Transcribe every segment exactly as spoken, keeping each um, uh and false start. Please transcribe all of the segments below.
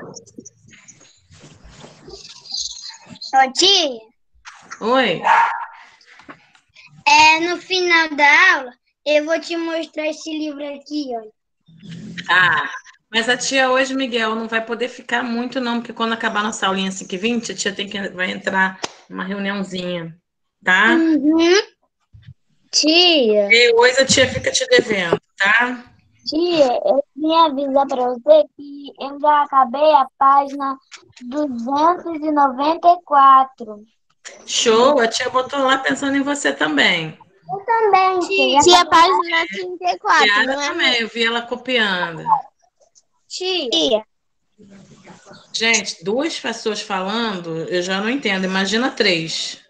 Ô, tia, Oi. é, no final da aula, eu vou te mostrar esse livro aqui, ó. Ah, mas a tia hoje, Miguel, não vai poder ficar muito, não, porque quando acabar nossa aulinha cinco e vinte, a tia tem que, vai entrar numa reuniãozinha, tá? Uhum. Tia, E hoje a tia fica te devendo, tá? tia, eu vim avisar para você que eu já acabei a página duzentos e noventa e quatro. Show, a tia botou lá pensando em você também. Eu também, tia. Tia, página trinta e quatro, Tiara não é? também, eu vi ela copiando. Tia, Gente, duas pessoas falando, eu já não entendo. Imagina três.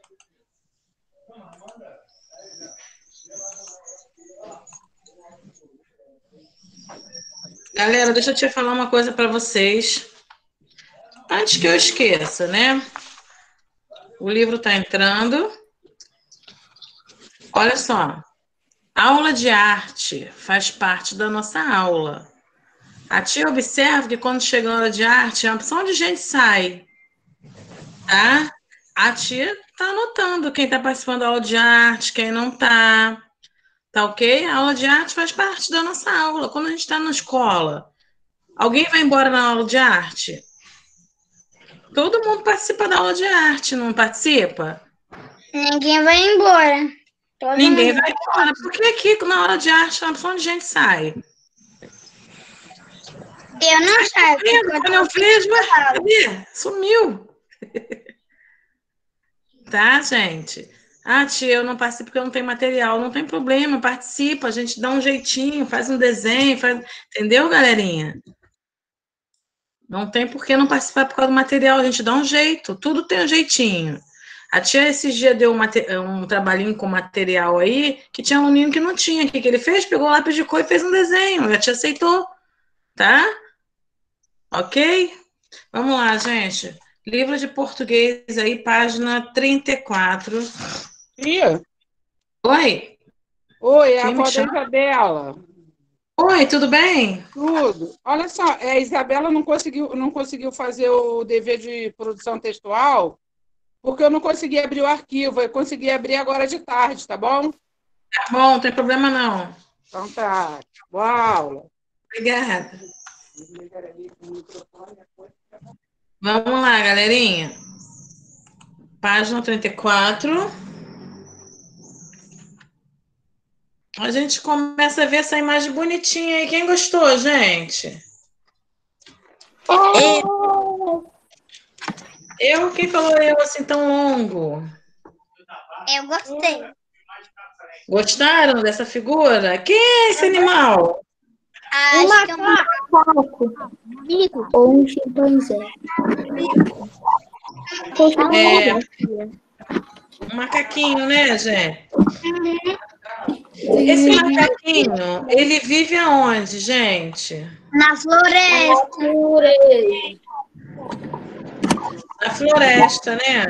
Galera, deixa eu te falar uma coisa para vocês. Antes que eu esqueça, né? O livro está entrando. Olha só. Aula de arte faz parte da nossa aula. A tia observa que quando chega a hora de arte, a opção de gente sai, tá? A tia tá anotando quem está participando da aula de arte, quem não tá, tá ok? A aula de arte faz parte da nossa aula. Quando a gente está na escola, alguém vai embora na aula de arte? Todo mundo participa da aula de arte, não participa? ninguém vai embora. Todo Ninguém mundo vai embora. Por que aqui, na hora de arte, uma opção de gente sai? Eu não saio. Quando eu vejo, ué, cadê? Sumiu. Tá, gente? Ah, tia, eu não participo porque eu não tenho material. Não tem problema, participa, a gente dá um jeitinho, faz um desenho, faz... Entendeu, galerinha? Não tem por que não participar por causa do material, a gente dá um jeito, tudo tem um jeitinho. A tia esses dias deu um, um trabalhinho com material aí, que tinha aluninho que não tinha. O que, que ele fez? Pegou o lápis de cor e fez um desenho. A tia aceitou, tá? Ok? Vamos lá, gente. Livro de português aí, página trinta e quatro. Tia? Oi? Oi, é a Quem me avó da chama? Isabela. Oi, tudo bem? Tudo. Olha só, é, a Isabela não conseguiu, não conseguiu fazer o dever de produção textual porque eu não consegui abrir o arquivo. Eu consegui abrir agora de tarde, tá bom? Tá bom, não tem problema não. Então tá. Boa aula. Obrigada. Vamos lá, galerinha. Página trinta e quatro. A gente começa a ver essa imagem bonitinha aí. Quem gostou, gente? Eu, Eu? Quem falou eu assim tão longo? eu gostei. Gostaram dessa figura? Quem é esse animal? Acho que é um macaco. Ou um chimpanzé. É, um macaquinho, né, gente? Esse macaquinho, ele vive aonde, gente? na floresta. Na floresta, né?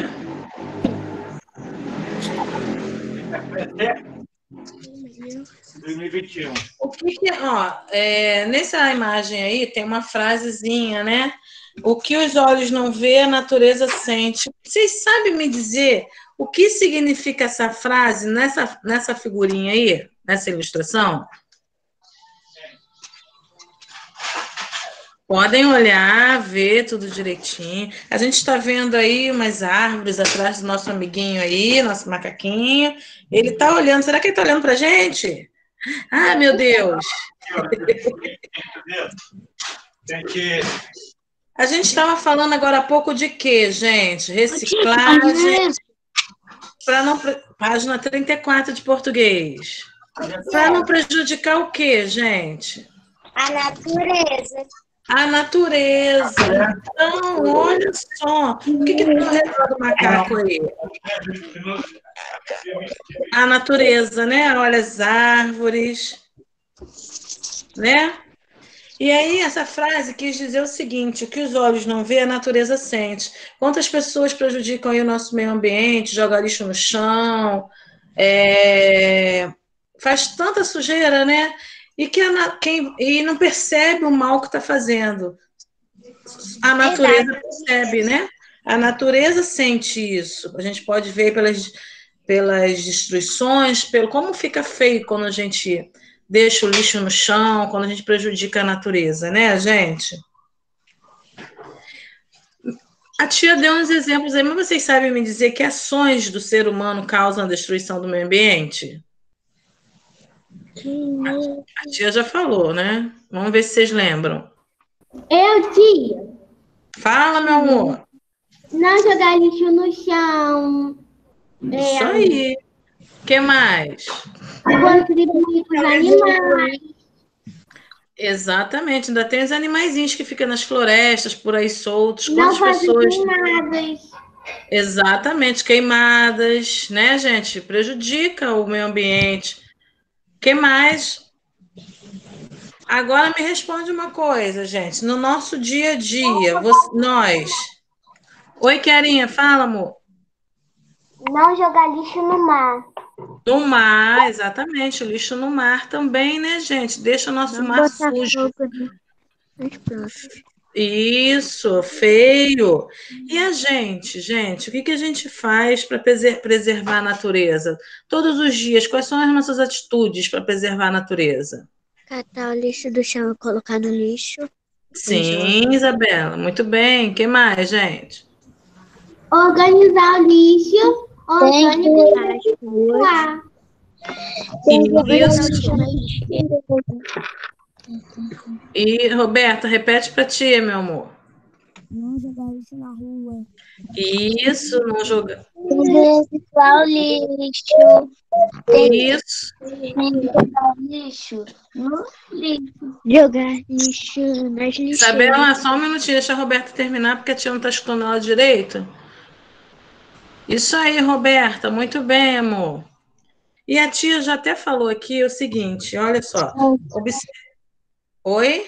dois mil e vinte e um. O que que, ó, é, nessa imagem aí tem uma frasezinha, né? O que os olhos não vê, a natureza sente. Vocês sabem me dizer o que significa essa frase nessa, nessa figurinha aí, nessa ilustração? Podem olhar, ver tudo direitinho. A gente está vendo aí umas árvores atrás do nosso amiguinho aí, nosso macaquinho. Ele está olhando. Será que ele está olhando para a gente? Ah, meu Deus! Tem que. A gente estava falando agora há pouco de quê, gente? Reciclagem. Para não. Página trinta e quatro de português. Para não prejudicar o quê, gente? A natureza. A natureza. Então, olha só. O que está no redor do macaco aí? A natureza, né? Olha as árvores, né? E aí, essa frase quis dizer o seguinte: o que os olhos não vê, a natureza sente. Quantas pessoas prejudicam aí o nosso meio ambiente, joga lixo no chão, é... faz tanta sujeira, né? E, que a, quem, e não percebe o mal que está fazendo. a natureza percebe, né? A natureza sente isso. A gente pode ver pelas, pelas destruições, pelo como fica feio quando a gente deixa o lixo no chão, quando a gente prejudica a natureza, né, gente? A tia deu uns exemplos aí, mas vocês sabem me dizer que ações do ser humano causam a destruição do meio ambiente? A tia já falou, né? Vamos ver se vocês lembram. Eu, tia, Fala, meu amor. não jogar lixo no chão, Isso aí. O que mais? contribuir com os animais. Exatamente. Ainda tem os animaizinhos que ficam nas florestas, por aí soltos. Não Quantas fazer pessoas... queimadas. Exatamente, queimadas, né, gente? Prejudica o meio ambiente. O que mais? Agora me responde uma coisa, gente. No nosso dia a dia, você- nós... Oi, Querinha, fala, amor. Não jogar lixo no mar. No mar, exatamente. O lixo no mar também, né, gente? Deixa o nosso mar sujo. Isso, feio. E a gente, gente, o que que a gente faz para preservar a natureza? Todos os dias, quais são as nossas atitudes para preservar a natureza? Catar o lixo do chão e colocar no lixo. Sim, Isabela, muito bem. O que mais, gente? Organizar o lixo orgânico para As ruas. Isso. E, Roberta, repete para ti, meu amor. Não jogar lixo na rua. Isso, não jogar. Reciclar o lixo. Isso. Jogar lixo no lixo. Jogar lixo nas lixeiras. Isabela, só um minutinho, deixa a Roberta terminar, porque a tia não está escutando ela direito. Isso aí, Roberta, muito bem, amor. E a tia já até falou aqui o seguinte, olha só. Observe. Oi?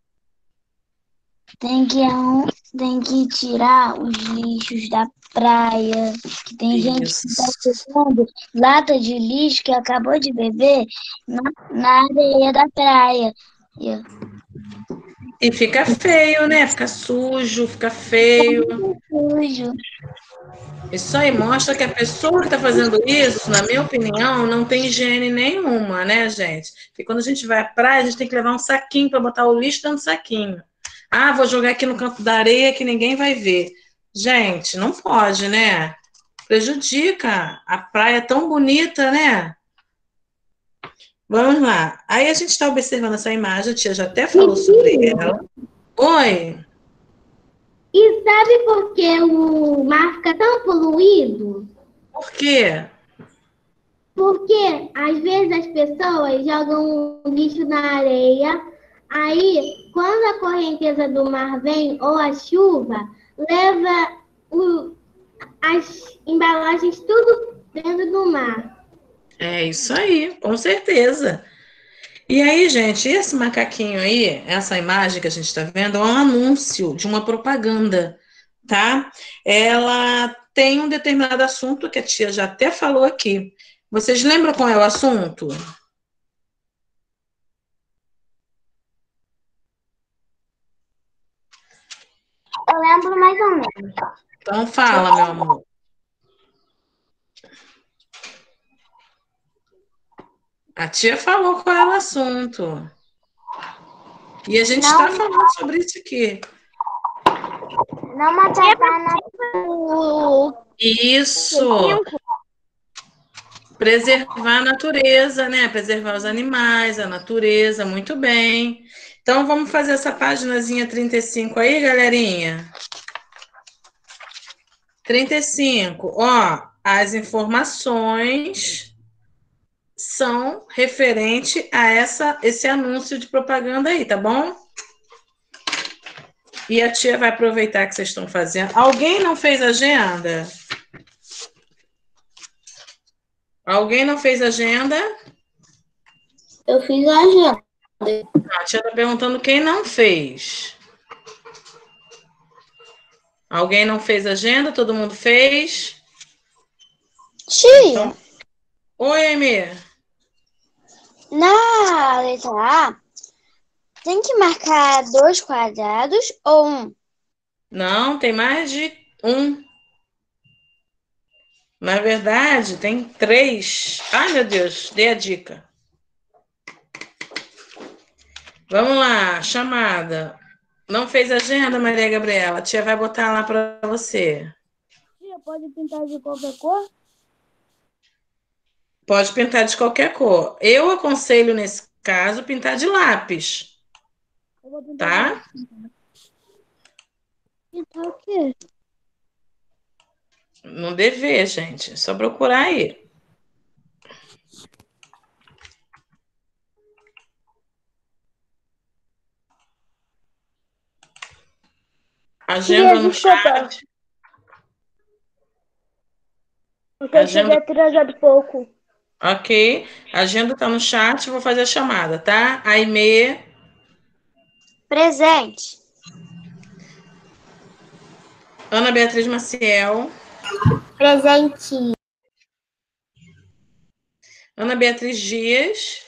Tem que, tem que tirar os lixos da praia. Que tem gente que está pegando lata de lixo que acabou de beber na, na areia da praia. E fica feio, né? Fica sujo, fica feio. Sujo. Isso aí mostra que a pessoa que está fazendo isso, na minha opinião, não tem higiene nenhuma, né, gente? Porque quando a gente vai à praia, a gente tem que levar um saquinho para botar o lixo dentro do saquinho. Ah, vou jogar aqui no campo da areia que ninguém vai ver. Gente, não pode, né? Prejudica. A praia é tão bonita, né? Vamos lá. Aí a gente está observando essa imagem, a tia já até falou sobre ela. Oi? E sabe por que o mar fica tão poluído? Por quê? Porque às vezes as pessoas jogam o lixo na areia, aí quando a correnteza do mar vem ou a chuva, leva o, as embalagens tudo dentro do mar. É isso aí, com certeza. E aí, gente, esse macaquinho aí, essa imagem que a gente está vendo, é um anúncio de uma propaganda, tá? Ela tem um determinado assunto que a tia já até falou aqui. Vocês lembram qual é o assunto? Eu lembro mais ou menos. Então fala, meu amor. A tia falou qual é o assunto. E a gente está falando sobre isso aqui. Não matar na Isso. Preservar a natureza, né? Preservar os animais, a natureza, muito bem. Então, vamos fazer essa páginazinha trinta e cinco aí, galerinha? trinta e cinco. Ó, as informações são referente a essa, esse anúncio de propaganda aí, tá bom? E a tia vai aproveitar que vocês estão fazendo. Alguém não fez agenda? Alguém não fez agenda? Eu fiz a agenda. A tia está perguntando quem não fez. Alguém não fez agenda? Todo mundo fez? Tia, Então... Oi, Emir. na letra A, tem que marcar dois quadrados ou um? Não, tem mais de um. Na verdade, tem três. Ai, meu Deus, dei a dica. Vamos lá, chamada. Não fez agenda, Maria Gabriela? A tia vai botar lá para você. Tia, pode pintar de qualquer cor? Pode pintar de qualquer cor. Eu aconselho, nesse caso, pintar de lápis. Eu vou pintar Tá? de lápis. Pintar o quê? No dever, gente. É só procurar aí. Agenda no chat. Porque eu cheguei Agenda. atrasado pouco. Ok. A agenda tá no chat. Vou fazer a chamada, tá? Aimee. Presente. Ana Beatriz Maciel. Presente. Ana Beatriz Dias.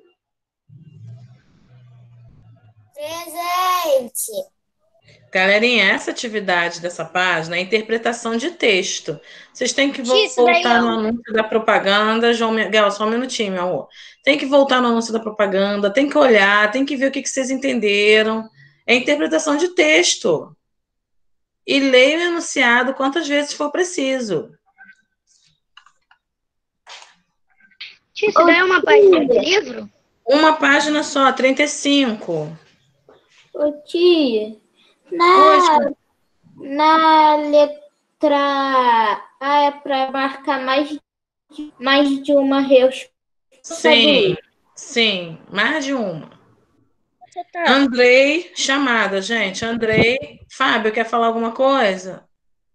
Presente. Galerinha, essa atividade dessa página é interpretação de texto. Vocês têm que Tia, isso daí voltar é no um- anúncio da propaganda. João Miguel, só um minutinho, meu amor. Tem que voltar no anúncio da propaganda, tem que olhar, tem que ver o que que vocês entenderam. É interpretação de texto. E leia o enunciado quantas vezes for preciso. Tia, isso daí é uma página de livro? Uma página só, trinta e cinco. Ô, tia, Oi, na, na letra A é para marcar mais de, mais de uma resposta. sim, sim, mais de uma. Você tá? Andrei, chamada, gente. Andrei. Fábio, quer falar alguma coisa?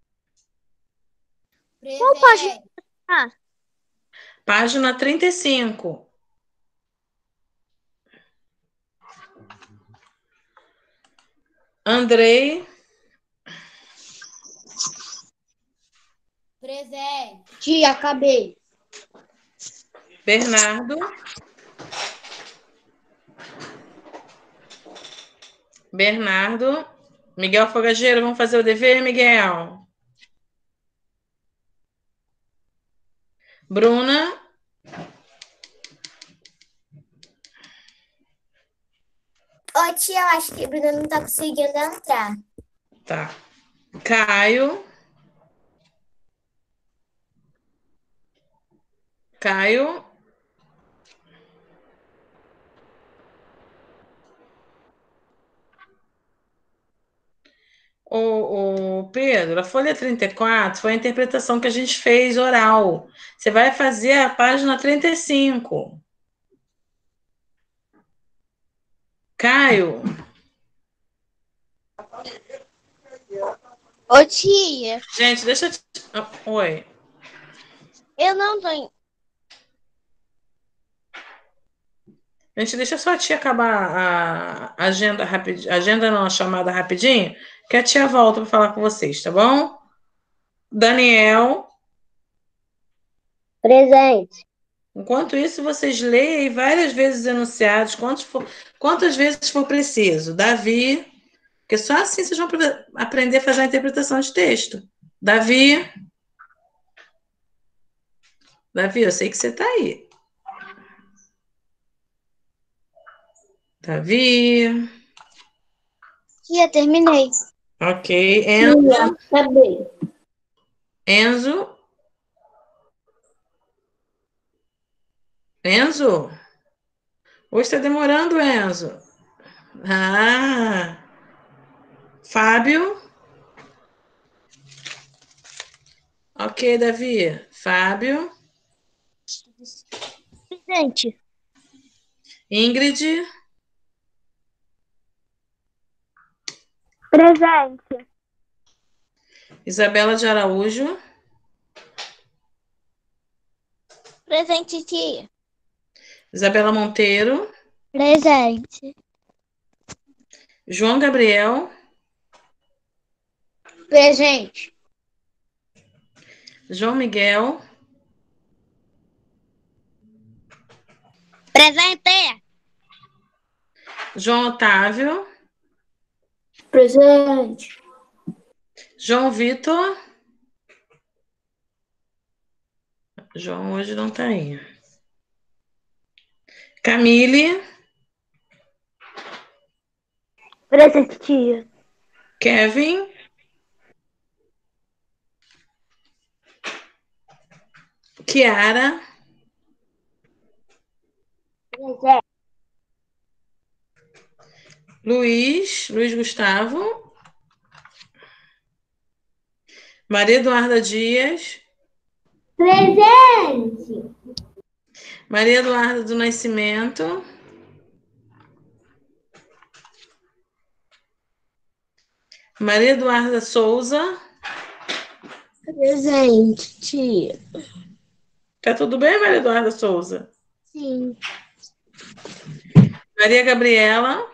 Qual página? Ah, Página trinta e cinco. Andrei. Presente. tia, acabei. Bernardo. Bernardo. Miguel Fogageiro, vamos fazer o dever, Miguel? Bruna. Ô, tia, eu acho que a Bruna não tá conseguindo entrar. Tá. Caio. Caio. O, o Pedro, a folha trinta e quatro foi a interpretação que a gente fez oral. Você vai fazer a página trinta e cinco. Caio. Ô, tia, Gente, deixa eu te... Oi. eu não tô em... Gente, deixa só a tia acabar a agenda rapidinho. Agenda não, a chamada rapidinho, que a tia volta para falar com vocês, tá bom? Daniel. Presente. Enquanto isso, vocês leem várias vezes os enunciados, quantos for, quantas vezes for preciso. Davi, porque só assim vocês vão aprender a fazer a interpretação de texto. Davi. Davi, eu sei que você está aí. Davi. Tia, terminei. Ok. Enzo. Acabei. Enzo. Enzo? Hoje está demorando, Enzo. Ah. Fábio. Ok, Davi. Fábio. Presente. Ingrid. Presente. Isabela de Araújo. Presente, tia. Isabela Monteiro. Presente. João Gabriel. Presente. João Miguel. Presente. João Otávio. Presente. João Vitor. João hoje não está aí. Camille. Presente, tia. Kevin. Kiara. Presente. Luiz. Luiz Gustavo. Maria Eduarda Dias. Presente. Maria Eduarda do Nascimento. Maria Eduarda Souza. Presente, tia. Tá tudo bem, Maria Eduarda Souza? Sim. Maria Gabriela.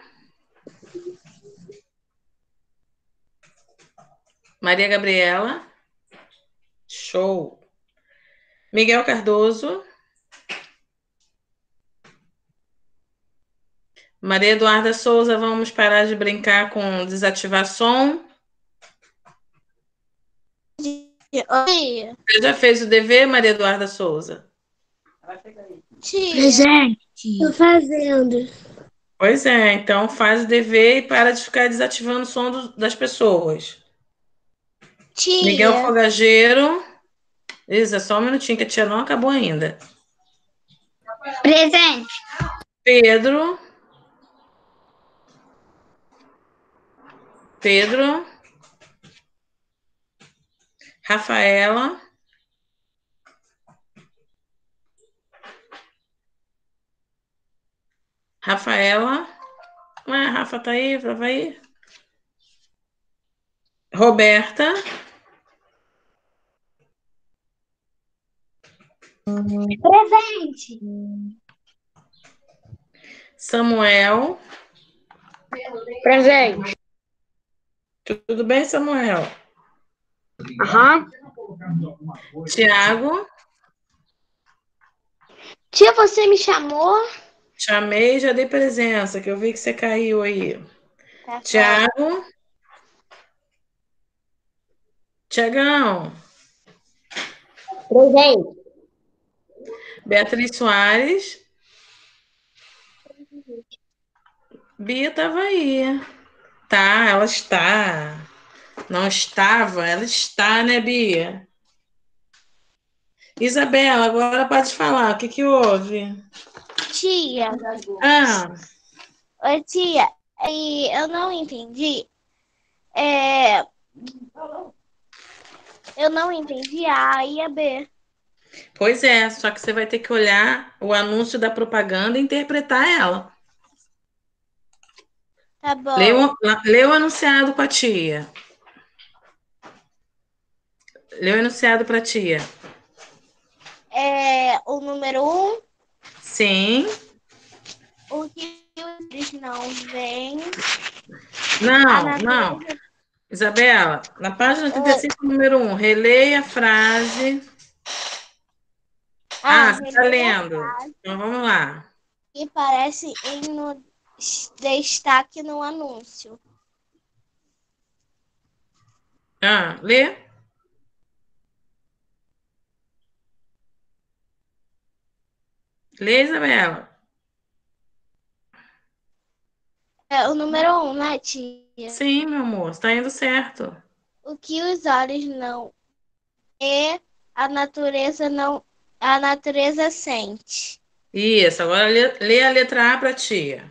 Maria Gabriela. Show. Miguel Cardoso. Maria Eduarda Souza, vamos parar de brincar com desativar som. Oi. Você já fez o dever, Maria Eduarda Souza? Tia. Presente. Tô fazendo. Pois é, então faz o dever e para de ficar desativando o som do- das pessoas. Tia. Miguel Fogageiro. Isa, só um minutinho que a tia não acabou ainda. Presente. Pedro. Pedro. Rafaela. Rafaela. Ué, a Rafa tá aí? Vai aí. Roberta. Presente. Samuel. Presente. Tudo bem, Samuel? Aham. Tiago. Tia, você me chamou? Chamei e já dei presença, que eu vi que você caiu aí. Tá. Tiago. Tiagão. Presente. Beatriz Soares. Bia estava aí. Tá, ela está. Não estava, ela está, né, Bia? Isabela, agora pode falar. O que, que houve? Tia. Ah, Oi, tia. E eu não entendi. É... Eu não entendi a A e a B. pois é, só que você vai ter que olhar o anúncio da propaganda e interpretar ela. Tá bom. Lê o, lê o anunciado com a tia. Lê o enunciado para a tia. É, o número um, Sim. o que eles não vêm. Não, não. Isabela, na página trinta e cinco, número um, releia a frase. Ah, Ah, você está lendo. Então vamos lá. que aparece em no destaque no anúncio. Ah, lê. Lê, Isabela. É o número um, né, tia? Sim, meu amor, está indo certo. O que os olhos não e a natureza não, a natureza sente. Isso, agora lê, lê a letra A para a tia.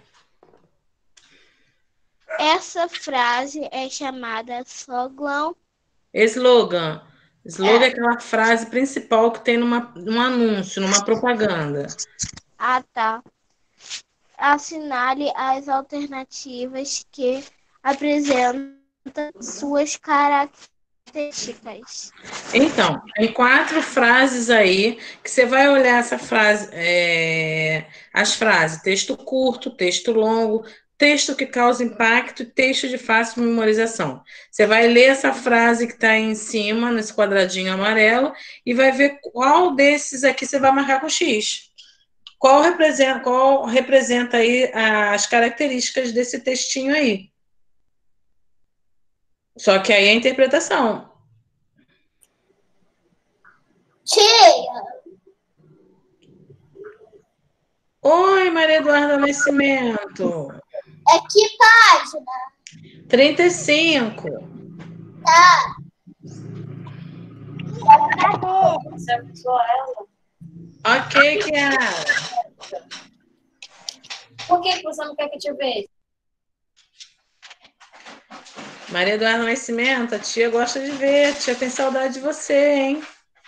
Essa frase é chamada slogan. Slogan. Slogan é, É. aquela frase principal que tem numa, num anúncio, numa propaganda. Ah, tá. Assinale as alternativas que apresentam suas características. Então, tem quatro frases aí que você vai olhar essa frase, é, as frases, texto curto, texto longo, texto que causa impacto e texto de fácil memorização. Você vai ler essa frase que está aí em cima, nesse quadradinho amarelo, e vai ver qual desses aqui você vai marcar com X. Qual representa, qual representa aí as características desse textinho aí? Só que aí é a interpretação. Tia, Oi, Maria Eduarda Nascimento. é que página? trinta e cinco. Tá. Você avisou ela? Ok, Kiara. Por que que você não quer que eu te veja? Maria Eduarda Nascimento, a tia gosta de ver. A tia tem saudade de você, hein?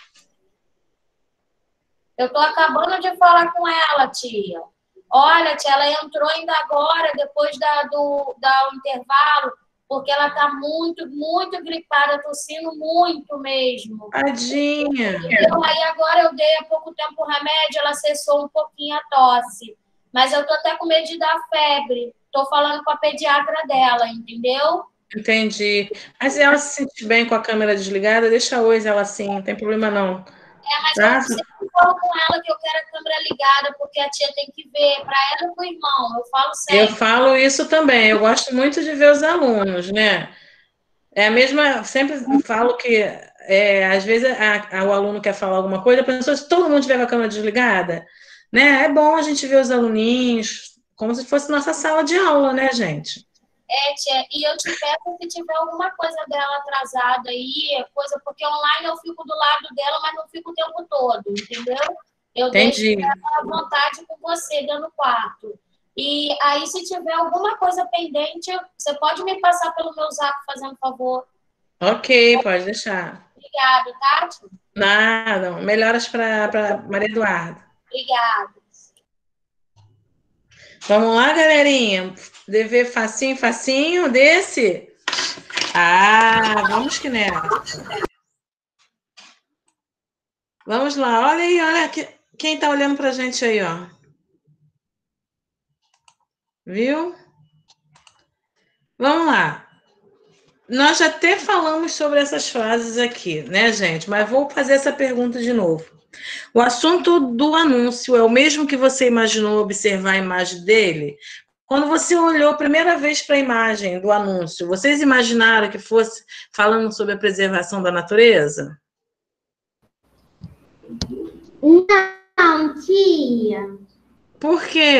Eu tô acabando de falar com ela, tia. Olha, tia, ela entrou ainda agora, depois da, do da, o intervalo, porque ela tá muito, muito gripada, tossindo muito mesmo. Tadinha. Eu, aí agora eu dei há pouco tempo o remédio, ela cessou um pouquinho a tosse. Mas eu tô até com medo de dar febre. Tô falando com a pediatra dela, entendeu? Entendi. Mas se ela se sentir bem com a câmera desligada, deixa hoje ela assim, não tem problema não. É, mas Tá? eu sempre falo com ela que eu quero a câmera ligada, porque a tia tem que ver, para ela e pro irmão. Eu falo Eu sempre. falo isso também. Eu gosto muito de ver os alunos, né? É a mesma. Sempre falo que é, às vezes a, a, o aluno quer falar alguma coisa, a pessoa, se todo mundo tiver com a câmera desligada, né? É bom a gente ver os aluninhos como se fosse nossa sala de aula, né, gente? É, tia, e eu te peço se tiver alguma coisa dela atrasada aí, coisa, porque online eu fico do lado dela, mas não fico o tempo todo, entendeu? Eu Entendi. deixo ela à vontade com você dentro do quarto. E aí, se tiver alguma coisa pendente, você pode me passar pelo meu zap, fazendo favor. Ok, pode deixar. Obrigada, Tati. Nada. Melhoras para Maria Eduarda. Obrigada. Vamos lá, galerinha? Dever facinho, facinho desse? Ah, vamos que nessa. Vamos lá, olha aí, olha que, quem tá olhando pra gente aí, ó. Viu? Vamos lá. Nós já até falamos sobre essas frases aqui, né, gente? Mas vou fazer essa pergunta de novo. O assunto do anúncio é o mesmo que você imaginou observar a imagem dele? Quando você olhou a primeira vez para a imagem do anúncio, vocês imaginaram que fosse falando sobre a preservação da natureza? Não, tia. Por quê?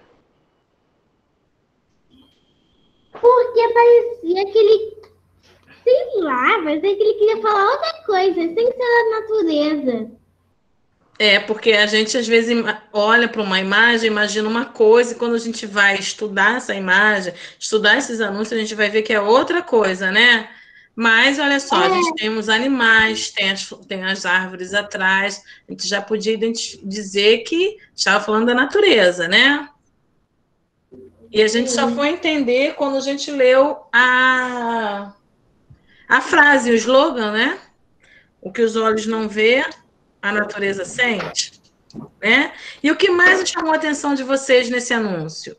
Porque parecia que ele, sei lá, parecia que ele queria falar outra coisa, sem ser da natureza. É, porque a gente às vezes olha para uma imagem, imagina uma coisa, e quando a gente vai estudar essa imagem, estudar esses anúncios, a gente vai ver que é outra coisa, né? Mas olha só, a gente tem os animais, tem as, tem as árvores atrás, a gente já podia dizer que estava falando da natureza, né? E a gente só foi entender quando a gente leu a, a frase, o slogan, né? O que os olhos não vê, a natureza sente, né? E o que mais chamou a atenção de vocês nesse anúncio?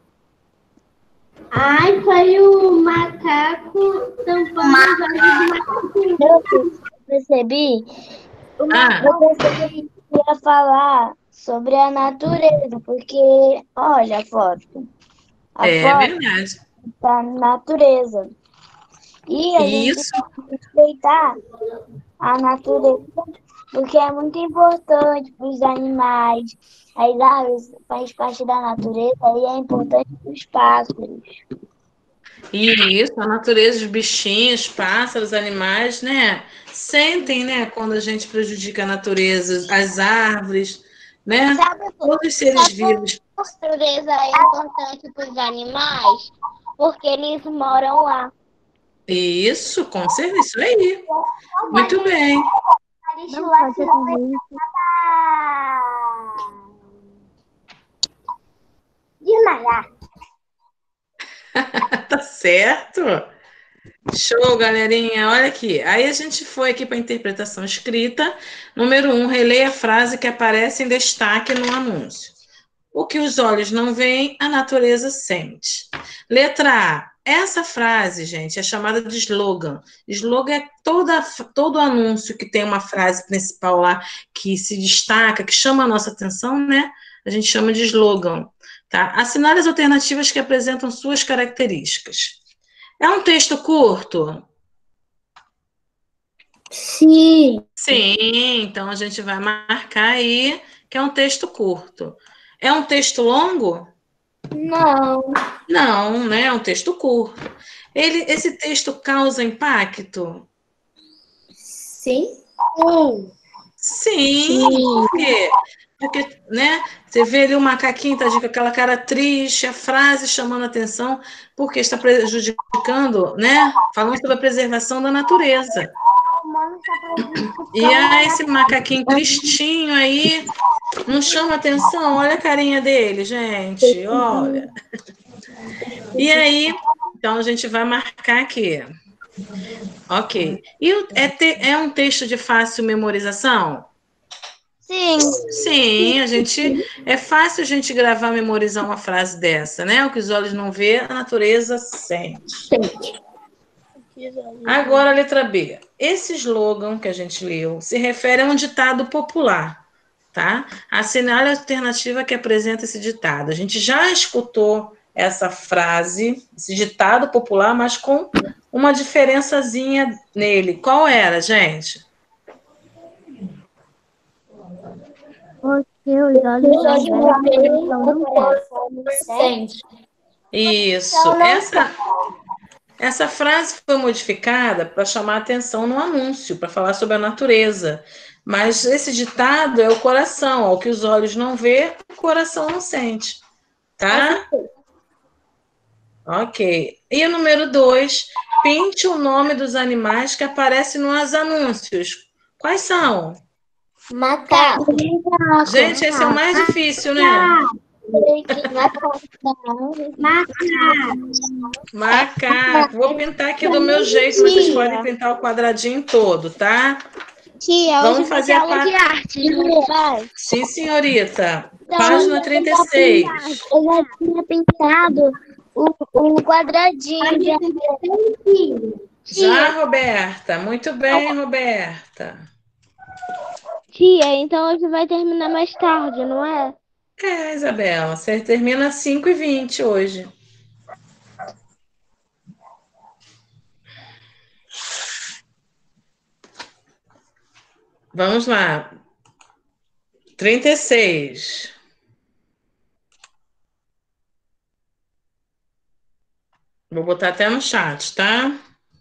Ai, foi o macaco tampando os olhos do macaco. Eu percebi, Ah, eu percebi que ia falar sobre a natureza, porque olha a foto. A é foto verdade. da natureza. E a gente Isso, tem que respeitar a natureza, porque é muito importante para os animais. As árvores faz parte da natureza e é importante para os pássaros. isso, a natureza, os bichinhos, pássaros, animais, né? Sentem, né? Quando a gente prejudica a natureza, as árvores, né? Sabe Todos os seres sabe vivos. a natureza é importante para os animais? Porque eles moram lá. Isso, com certeza, isso aí. Muito bem. Não pode desmaiar. Tá certo. Show, galerinha. Olha aqui. Aí a gente foi aqui para a interpretação escrita. Número um, releia a frase que aparece em destaque no anúncio. O que os olhos não veem, a natureza sente. Letra A. Essa frase, gente, é chamada de slogan. Slogan é toda, todo anúncio que tem uma frase principal lá que se destaca, que chama a nossa atenção, né? A gente chama de slogan. Tá? Assinale as alternativas que apresentam suas características. É um texto curto? Sim. Sim, então a gente vai marcar aí que é um texto curto. É um texto longo? Não. Não, né? É um texto curto. Ele, esse texto causa impacto? Sim. Sim. Sim, por quê? Porque, né, você vê ali o macaquinho tá com aquela cara triste, a frase chamando atenção, porque está prejudicando, né? Falando sobre a preservação da natureza. E aí, esse macaquinho tristinho aí, não chama atenção? Olha a carinha dele, gente, olha. E aí, então a gente vai marcar aqui. Ok. E o- é, te- é um texto de fácil memorização? Sim. Sim, a gente é fácil a gente gravar, memorizar uma frase dessa, né? O que os olhos não vê, a natureza sente. Agora, a letra B. Esse slogan que a gente leu se refere a um ditado popular, tá? Assinale a alternativa que apresenta esse ditado. A gente já escutou essa frase, esse ditado popular, mas com uma diferençazinha nele. Qual era, gente? Porque os olhos não veem, o coração não sente. Isso. Essa, essa frase foi modificada para chamar atenção no anúncio, para falar sobre a natureza. Mas esse ditado é o coração, ao que os olhos não vê, o coração não sente. Tá? Ok. E o número dois, pinte o nome dos animais que aparecem nos anúncios. Quais são? Macaco. Gente, esse é o mais difícil, né? Macaco. Vou pintar aqui do meu jeito, vocês podem pintar o quadradinho todo, tá? Tia, Vamos hoje vai fazer ter a aula de parte. arte, não vai? Sim, senhorita. Página trinta e seis. Eu já tinha pintado o, o quadradinho de Já, Roberta. Muito bem, Roberta. Tia, então hoje vai terminar mais tarde, não é? É, Isabela, você termina às cinco e vinte hoje. Vamos lá. trinta e seis. Vou botar até no chat, tá?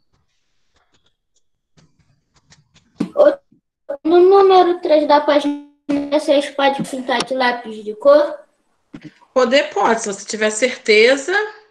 No número três da página seis pode pintar de lápis de cor? Poder pode, se você tiver certeza.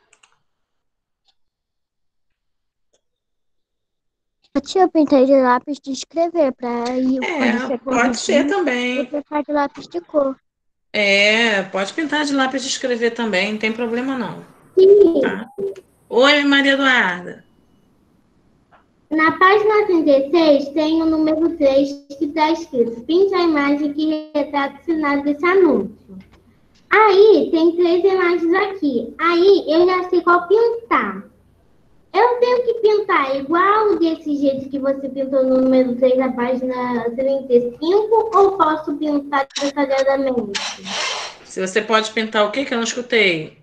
Tia, eu pintei de lápis de escrever, para ir quando É, você pode ser corrigir, eu também. pintar de lápis de cor. É, pode pintar de lápis de escrever também, não tem problema não. Sim. Tá? Oi, Maria Eduarda. Na página trinta e seis tem o número três que está escrito: pinte a imagem que retrata o cenário desse anúncio. Aí tem três imagens aqui. Aí eu já sei qual pintar. Eu tenho que pintar igual desse jeito que você pintou no número três da página trinta e cinco ou posso pintar detalhadamente? Se você pode pintar o quê que eu não escutei?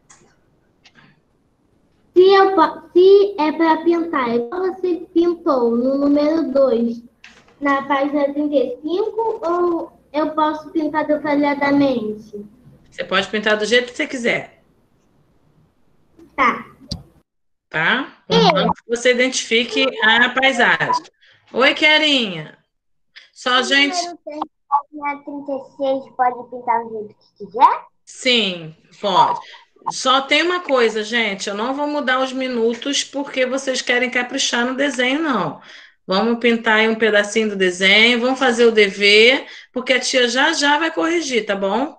Se, eu, se é para pintar igual você pintou no número dois na página trinta e cinco ou eu posso pintar detalhadamente? Você pode pintar do jeito que você quiser, Tá. tá? Contanto que você identifique a paisagem. Oi, Querinha. Só, gente. página trinta e seis pode pintar do jeito que quiser? Sim, pode. Só tem uma coisa, gente, eu não vou mudar os minutos porque vocês querem caprichar no desenho, não. Vamos pintar aí um pedacinho do desenho, vamos fazer o dever, porque a tia já já vai corrigir, tá bom?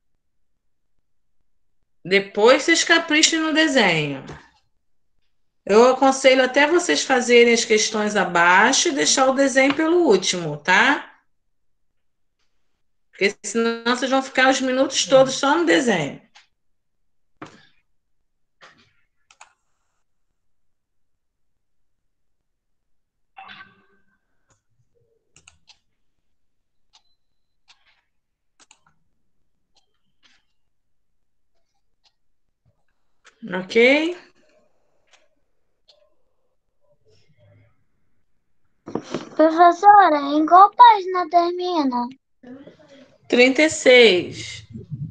Depois vocês caprichem no desenho. Eu aconselho até vocês fazerem as questões abaixo e deixar o desenho pelo último, tá? Porque senão vocês vão ficar os minutos todos só no desenho. Ok? Professora, em qual página termina? trinta e seis.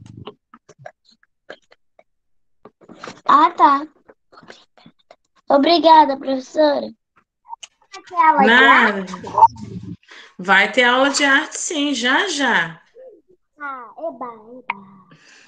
Ah, tá. Obrigada, professora. Nada. Vai ter aula de arte, sim, já, já. Ah, eba, eba.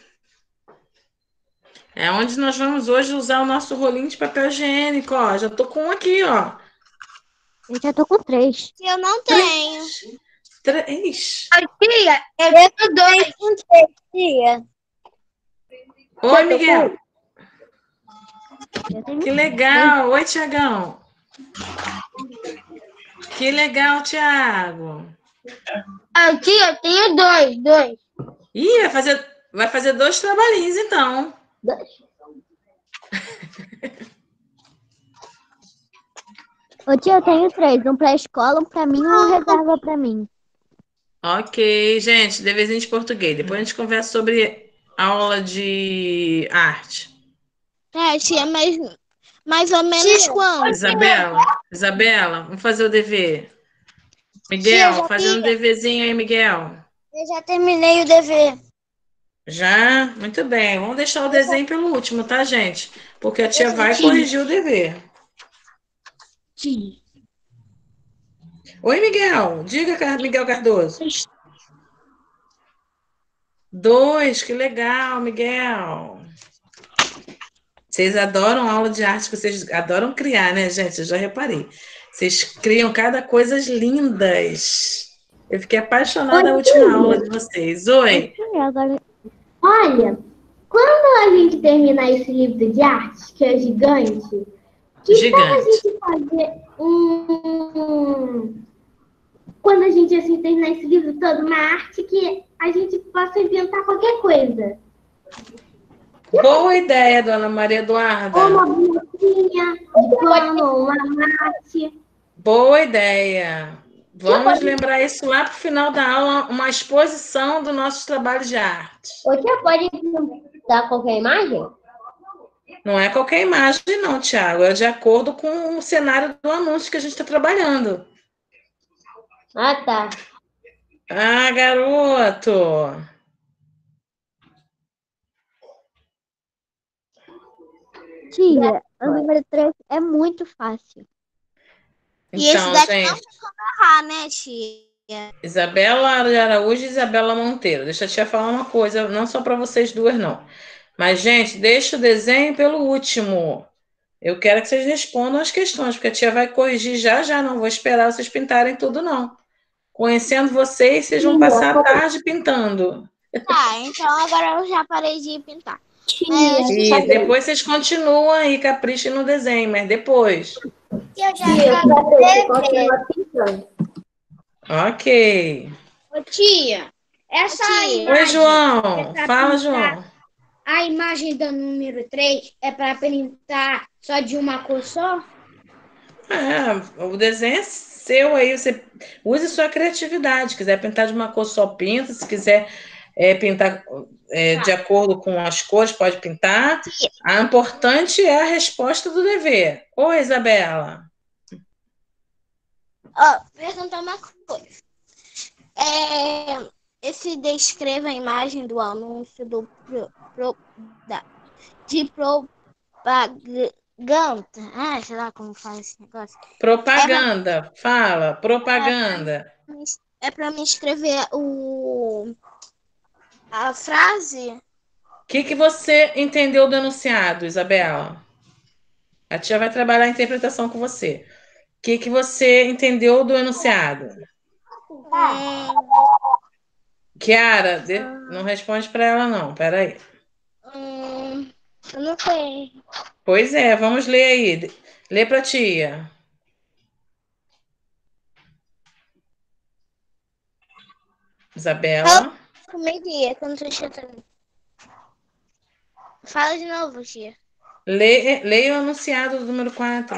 É onde nós vamos hoje usar o nosso rolinho de papel higiênico, ó. Já tô com um aqui, ó. Eu já tô com três. Eu não tenho. Três. Tia, eu tenho dois. Tia, Oi, Miguel. Eu tenho Que legal. Oi, Tiagão. Que legal, Tiago. Ah, tia, eu tenho dois, dois. Ih, vai fazer, vai fazer dois trabalhinhos, então. Ô, tia, eu tenho três. Um pra escola, um pra mim e um reserva pra mim. Ok, gente, deverzinho de português. Depois a gente conversa sobre aula de arte. É, tia, mas mais ou menos quando? Isabela, Isabela, vamos fazer o dever. Tia, Miguel, já fazendo o fiz. deverzinho aí, Miguel. eu já terminei o dever. Já? Muito bem. Vamos deixar o desenho pelo último, tá, gente? Porque a tia vai corrigir o dever. Tia. Oi, Miguel. Diga, Car- Miguel Cardoso. Dois, que legal, Miguel. Vocês adoram aula de arte, que vocês adoram criar, né, gente? Eu já reparei. Vocês criam cada coisas lindas. Eu fiquei apaixonada na última aula de vocês. Oi. E agora, Olha, quando a gente terminar esse livro de arte, que é gigante, que tal a Gigante. gente fazer um... Quando a gente assim, terminar esse livro todo, uma arte que a gente possa inventar qualquer coisa. Boa ideia, dona Maria Ou Eduarda. uma bonequinha de pano, ou uma mate. Boa ideia. Vamos lembrar isso lá para o final da aula, uma exposição dos nossos trabalhos de arte. Você pode dar qualquer imagem? Não é qualquer imagem, não, Tiago. É de acordo com o cenário do anúncio que a gente está trabalhando. Ah, tá. Ah, garoto! tia, o número três é muito fácil. E esse Então, daqui não gente, Ah, né, tia? Isabela de Araújo e Isabela Monteiro. Deixa a tia falar uma coisa, não só para vocês duas, não. Mas, gente, deixa o desenho pelo último. Eu quero que vocês respondam as questões, porque a tia vai corrigir já já. Não vou esperar vocês pintarem tudo, não. Conhecendo vocês, vocês vão passar a tarde pintando. Tá, então agora eu já parei de pintar. E depois vocês continuam aí, caprichem no desenho, mas depois. Eu já pintando. Ok. Ô, tia, essa aí. Oi, João. Fala, João. A imagem do número três é para pintar só de uma cor só? É, o desenho é seu aí, você use sua criatividade. Se quiser pintar de uma cor só, pinta. Se quiser é, pintar é, de acordo com as cores, pode pintar. A importante é a resposta do dever. Oi, Isabela. Ó, perguntar uma coisa. É, esse descreva a imagem do anúncio do pro, pro, da, de propaganda. Ah, sei lá como faz esse negócio. Propaganda. Fala, propaganda. É para me escrever o a frase. O que, que você entendeu do enunciado, Isabela? A tia vai trabalhar a interpretação com você. O que, que você entendeu do enunciado? Hum, Kiara, de- não responde para ela, não. Peraí. hum, eu não sei. Pois é, vamos ler aí. Lê para a tia. Isabela. Comigo é que eu não tô escutando. Fala de novo, tia. Lê, leia o enunciado do número quatro.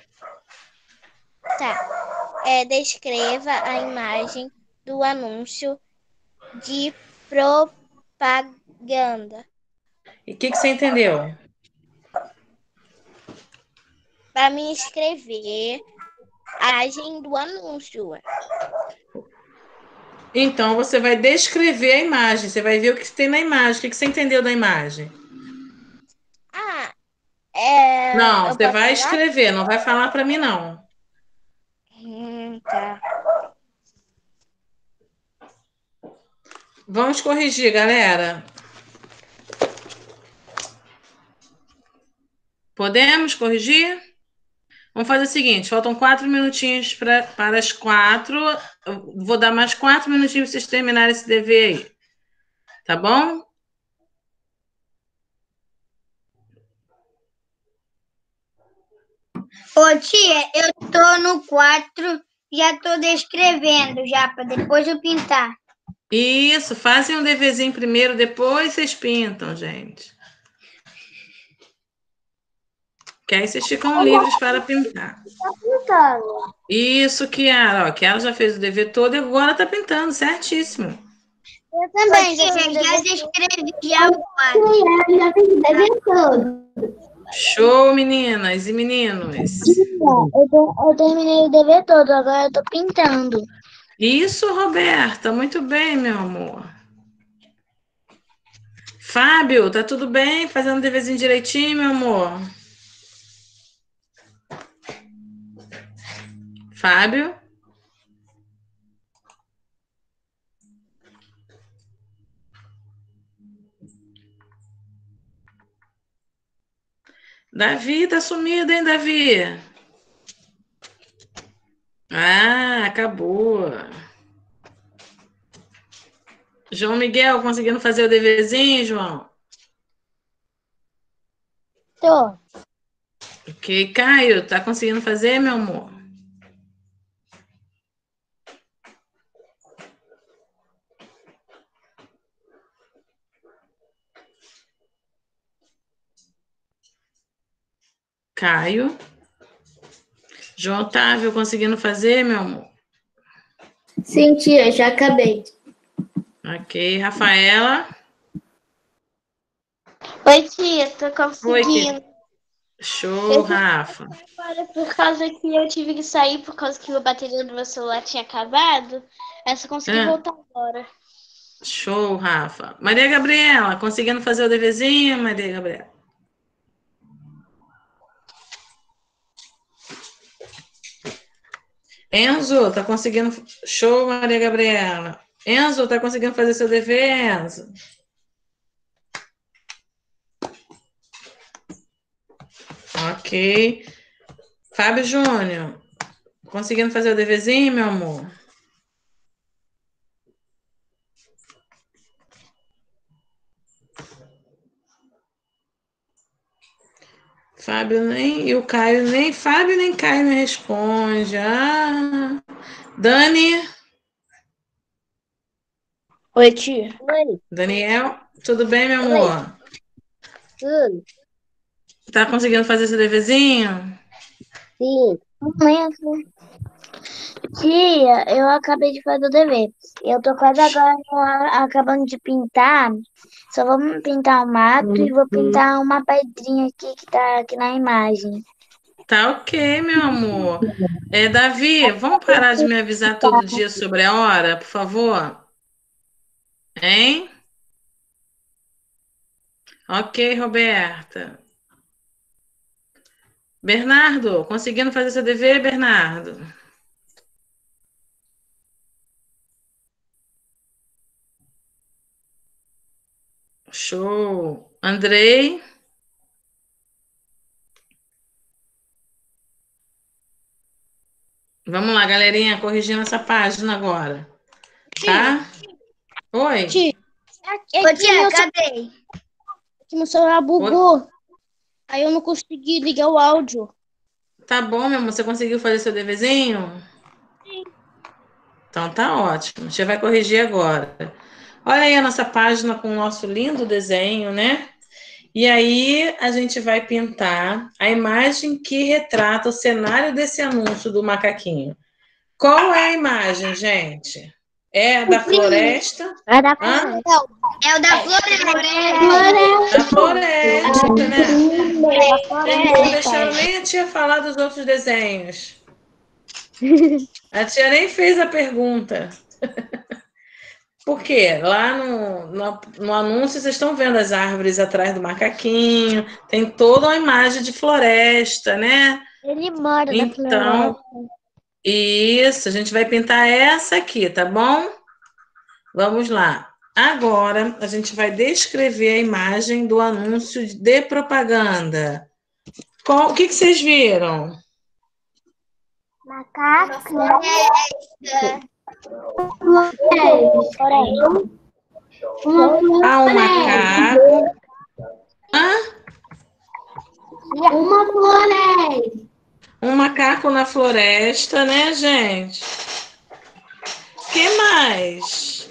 Tá. É, descreva a imagem do anúncio de propaganda. E o que, que você entendeu? Para me escrever a imagem do anúncio. Ué. Então, você vai descrever a imagem. Você vai ver o que tem na imagem. O que você entendeu da imagem? Ah, é... Não, eu você posso vai falar? escrever. Não vai falar para mim, não. Hum, tá. Vamos corrigir, galera. Podemos corrigir? Vamos fazer o seguinte, faltam quatro minutinhos pra, para as quatro. Eu vou dar mais quatro minutinhos para vocês terminarem esse dever aí. Tá bom? Ô tia, eu tô no quatro, já tô descrevendo já, para depois eu pintar. Isso, fazem um deverzinho primeiro, depois vocês pintam, gente. Que aí vocês ficam livres para pintar. Tá pintando. Isso, Kiara. Ó, Kiara já fez o dever todo e agora tá pintando, certíssimo. Eu também, já, já descrevi já o quadro. Eu já fiz o dever todo. Show, meninas e meninos. Eu, tô- eu terminei o dever todo, agora eu tô pintando. Isso, Roberta. Muito bem, meu amor. Fábio, tá tudo bem? Fazendo o deverzinho direitinho, meu amor? Fábio? Davi, tá sumido, hein, Davi? Ah, acabou. João Miguel, conseguindo fazer o deverzinho, João? Tô. Ok, Caio, tá conseguindo fazer, meu amor? Caio. João Otávio, conseguindo fazer, meu amor? Sim, tia, já acabei. Ok, Rafaela. Oi, tia, tô Oi, conseguindo. que- Show, Rafa. Agora, por causa que eu tive que sair, por causa que a bateria do meu celular tinha acabado, eu só consegui Ah. voltar agora. Show, Rafa. Maria Gabriela, conseguindo fazer o deverzinho, Maria Gabriela? Enzo, tá conseguindo... Show, Maria Gabriela. Enzo, tá conseguindo fazer seu dever, Enzo? Ok. Fábio Júnior, conseguindo fazer o deverzinho, meu amor? Fábio nem... E o Caio nem... Fábio nem Caio me responde. Ah. Dani? Oi, tia. Oi. Daniel? Tudo bem, meu amor? Tudo. Tá conseguindo fazer esse deverzinho? Sim. Momento. Tia, eu acabei de fazer o dever. Eu tô quase agora a- acabando de pintar. Só vou pintar o mato e vou pintar uma pedrinha aqui que tá aqui na imagem. Tá ok, meu amor. É, Davi, vamos parar de me avisar todo dia sobre a hora, por favor? Hein? Ok, Roberta. Bernardo, conseguindo fazer seu dever, Bernardo? Show. Andrei? Vamos lá, galerinha, corrigindo essa página agora. Tá? Oi? Tia, é Ô, que tia, meu, cadê? que meu celular bugou. Aí eu não consegui ligar o áudio. Tá bom, meu amor, você conseguiu fazer seu deverzinho? Sim. Então tá ótimo. A gente vai corrigir agora. Olha aí a nossa página com o nosso lindo desenho, né? E aí a gente vai pintar a imagem que retrata o cenário desse anúncio do macaquinho. Qual é a imagem, gente? É a da floresta? É da Hã? É o da floresta. Da floresta, né? Vocês não deixaram nem a tia falar dos outros desenhos. A tia nem fez a pergunta. Por quê? Lá no, no, no anúncio vocês estão vendo as árvores atrás do macaquinho, tem toda uma imagem de floresta, né? Ele mora na Então, floresta. isso, a gente vai pintar essa aqui, tá bom? Vamos lá. Agora, a gente vai descrever a imagem do anúncio de propaganda. Qual, o que, que vocês viram? Macaco. Floresta. Ah, um macaco. Hã? Uma floresta. Um macaco na floresta, né, gente? O que mais?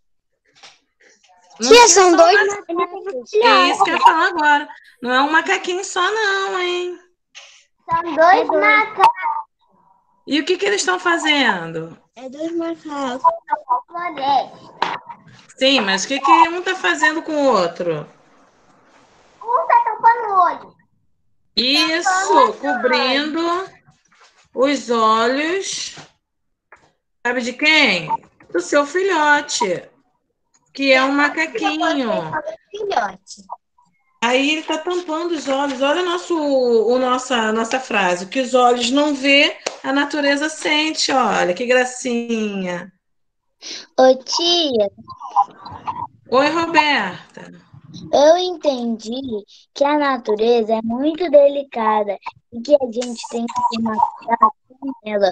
Não Tia, tinha são só dois mais- macacos. É isso que eu ia falar agora. Não é um macaquinho só, não, hein? São dois macacos. E o que, que eles estão fazendo? É dois macacos. Floresta. Sim, mas o que, que um está fazendo com o outro? Um tá tampando o olho. Isso, cobrindo os olhos. Sabe de quem? Do seu filhote, que é um macaquinho. Filhote. Aí ele está tampando os olhos. Olha o nosso, o nossa, a nossa frase. O que os olhos não vê, a natureza sente. Olha, que gracinha. Ô, tia, Oi, Roberta. eu entendi que a natureza é muito delicada e que a gente tem que tomar cuidado com ela.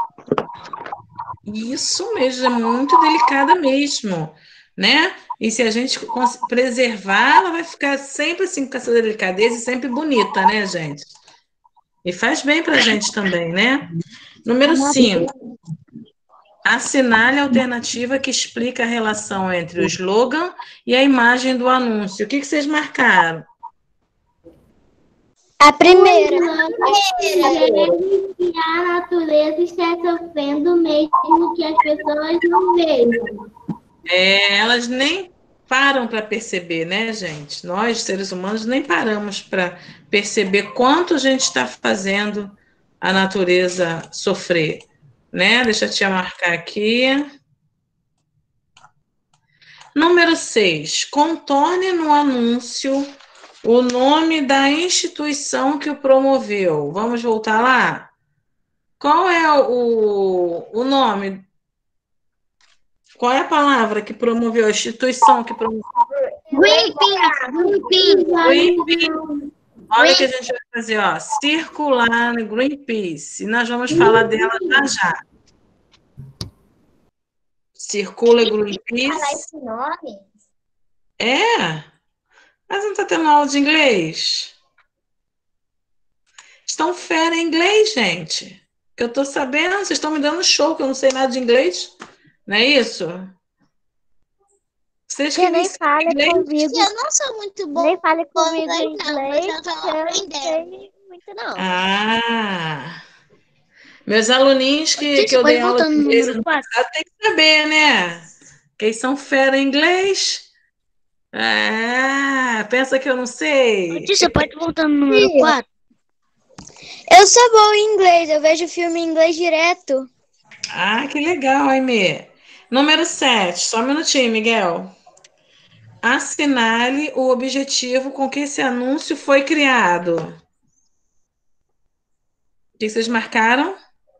Isso mesmo, é muito delicada mesmo, né? E se a gente cons- preservar, ela vai ficar sempre assim com essa delicadeza e sempre bonita, né, gente? E faz bem pra gente também, né? Número cinco. Assinale a alternativa que explica a relação entre o slogan e a imagem do anúncio. O que que vocês marcaram? A primeira. Desde que a natureza está sofrendo mesmo que as pessoas não vejam. É, elas nem param para perceber, né, gente? Nós, seres humanos, nem paramos para perceber quanto a gente está fazendo a natureza sofrer, né? Deixa eu te marcar aqui. Número seis. Contorne no anúncio o nome da instituição que o promoveu. Vamos voltar lá? Qual é o, o nome? Qual é a palavra que promoveu, a instituição que promoveu? Greenpeace. Greenpeace. Olha o que a gente vai fazer, ó. Circular no Greenpeace. E nós vamos falar dela já já. Circula Greenpeace. Esse nome? É? Mas não está tendo aula de inglês? Estão fera em inglês, gente. Que eu tô sabendo, vocês estão me dando show, que eu não sei nada de inglês. Não é isso? Vocês que Você me nem ensinam fala inglês. comigo. Eu não sou muito boa. Nem fale Bom comigo em inglês, não, inglês. mas eu tô Eu não aprendendo. sei muito, não. Ah, meus aluninhos que, Tia, que você eu pode dei aula voltar de no inglês número ano quatro? passado, tem que saber, né? Quem são fera em inglês? Ah, pensa que eu não sei? Tia, você pode voltar no número Tia. quatro? Eu sou boa em inglês. Eu vejo filme em inglês direto. Ah, que legal, Aimee. Número sete, só um minutinho, Miguel. Assinale o objetivo com que esse anúncio foi criado. O que vocês marcaram?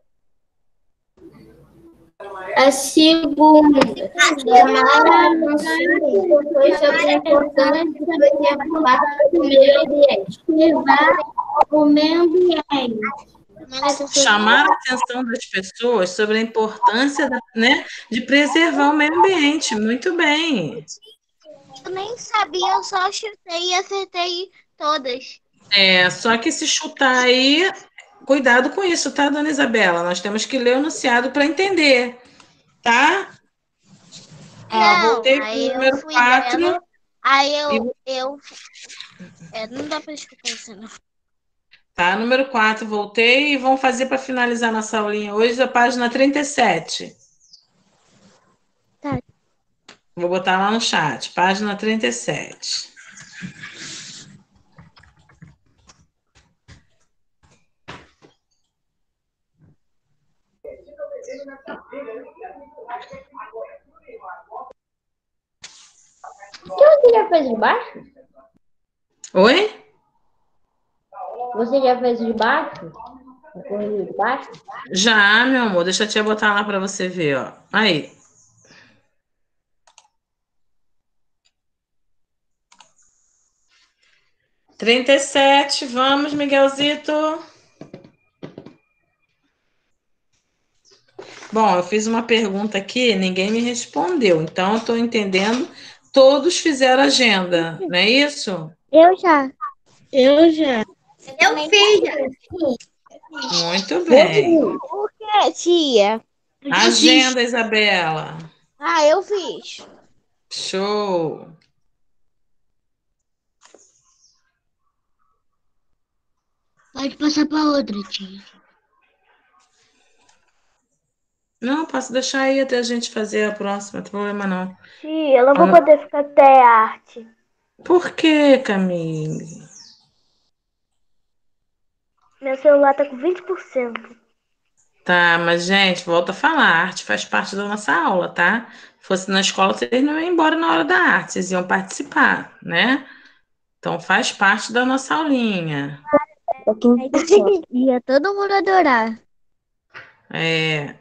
A segunda, chamar a atenção sobre a importância de preservar o meio ambiente. Preservar o meio ambiente. Chamar a atenção das pessoas sobre a importância, da- né, de preservar o meio ambiente. Muito bem. Eu nem sabia, eu só chutei e acertei todas. É, só que se chutar aí, cuidado com isso, tá, dona Isabela? Nós temos que ler o enunciado para entender, tá? Ó, Não, voltei pro aí eu número fui quatro. lendo, aí eu, eu, é, não dá pra escutar isso, não. Tá, número quatro, voltei e vamos fazer para finalizar nossa aulinha hoje a página trinta e sete. Tá. Vou botar lá no chat, página trinta e sete. Você já fez de baixo? Oi? Você já fez de baixo? A corrida de baixo? Já, meu amor. Deixa a tia botar lá para você ver, ó. Aí. trinta e sete, vamos, Miguelzito. Bom, eu fiz uma pergunta aqui, ninguém me respondeu. Então, eu estou entendendo. Todos fizeram agenda, não é isso? Eu já. Eu já. Eu fiz. Muito bem. Por que, tia? Agenda, Isabela. Ah, eu fiz. Show. Pode passar para outra, tia. Não, posso deixar aí até a gente fazer a próxima, não tem problema não. Tia, eu não vou Ah. poder ficar até arte. Por que, Camille? Meu celular tá com vinte por cento. Tá, mas, gente, volta a falar. A arte faz parte da nossa aula, tá? Se fosse na escola, vocês não iam embora na hora da arte, vocês iam participar, né? Então, faz parte da nossa aulinha. Ia todo mundo adorar. É,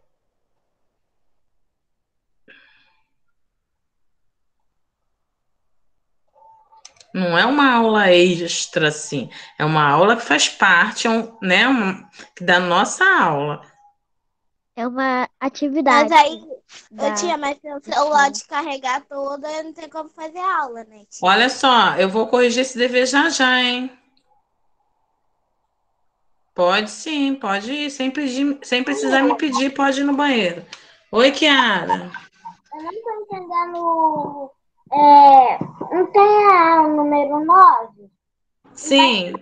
não é uma aula extra, assim. É uma aula que faz parte, é um, né, um- da nossa aula. É uma atividade. Mas aí, da- eu tinha mais meu celular descarregar toda, eu não tem como fazer aula, né, tia? Olha só, eu vou corrigir esse dever já já, hein? Pode sim, pode ir. Sem pedir, sem precisar me pedir, pode ir no banheiro. Oi, Kiara. Eu não tô entendendo. É, não tem a número nove? Sim.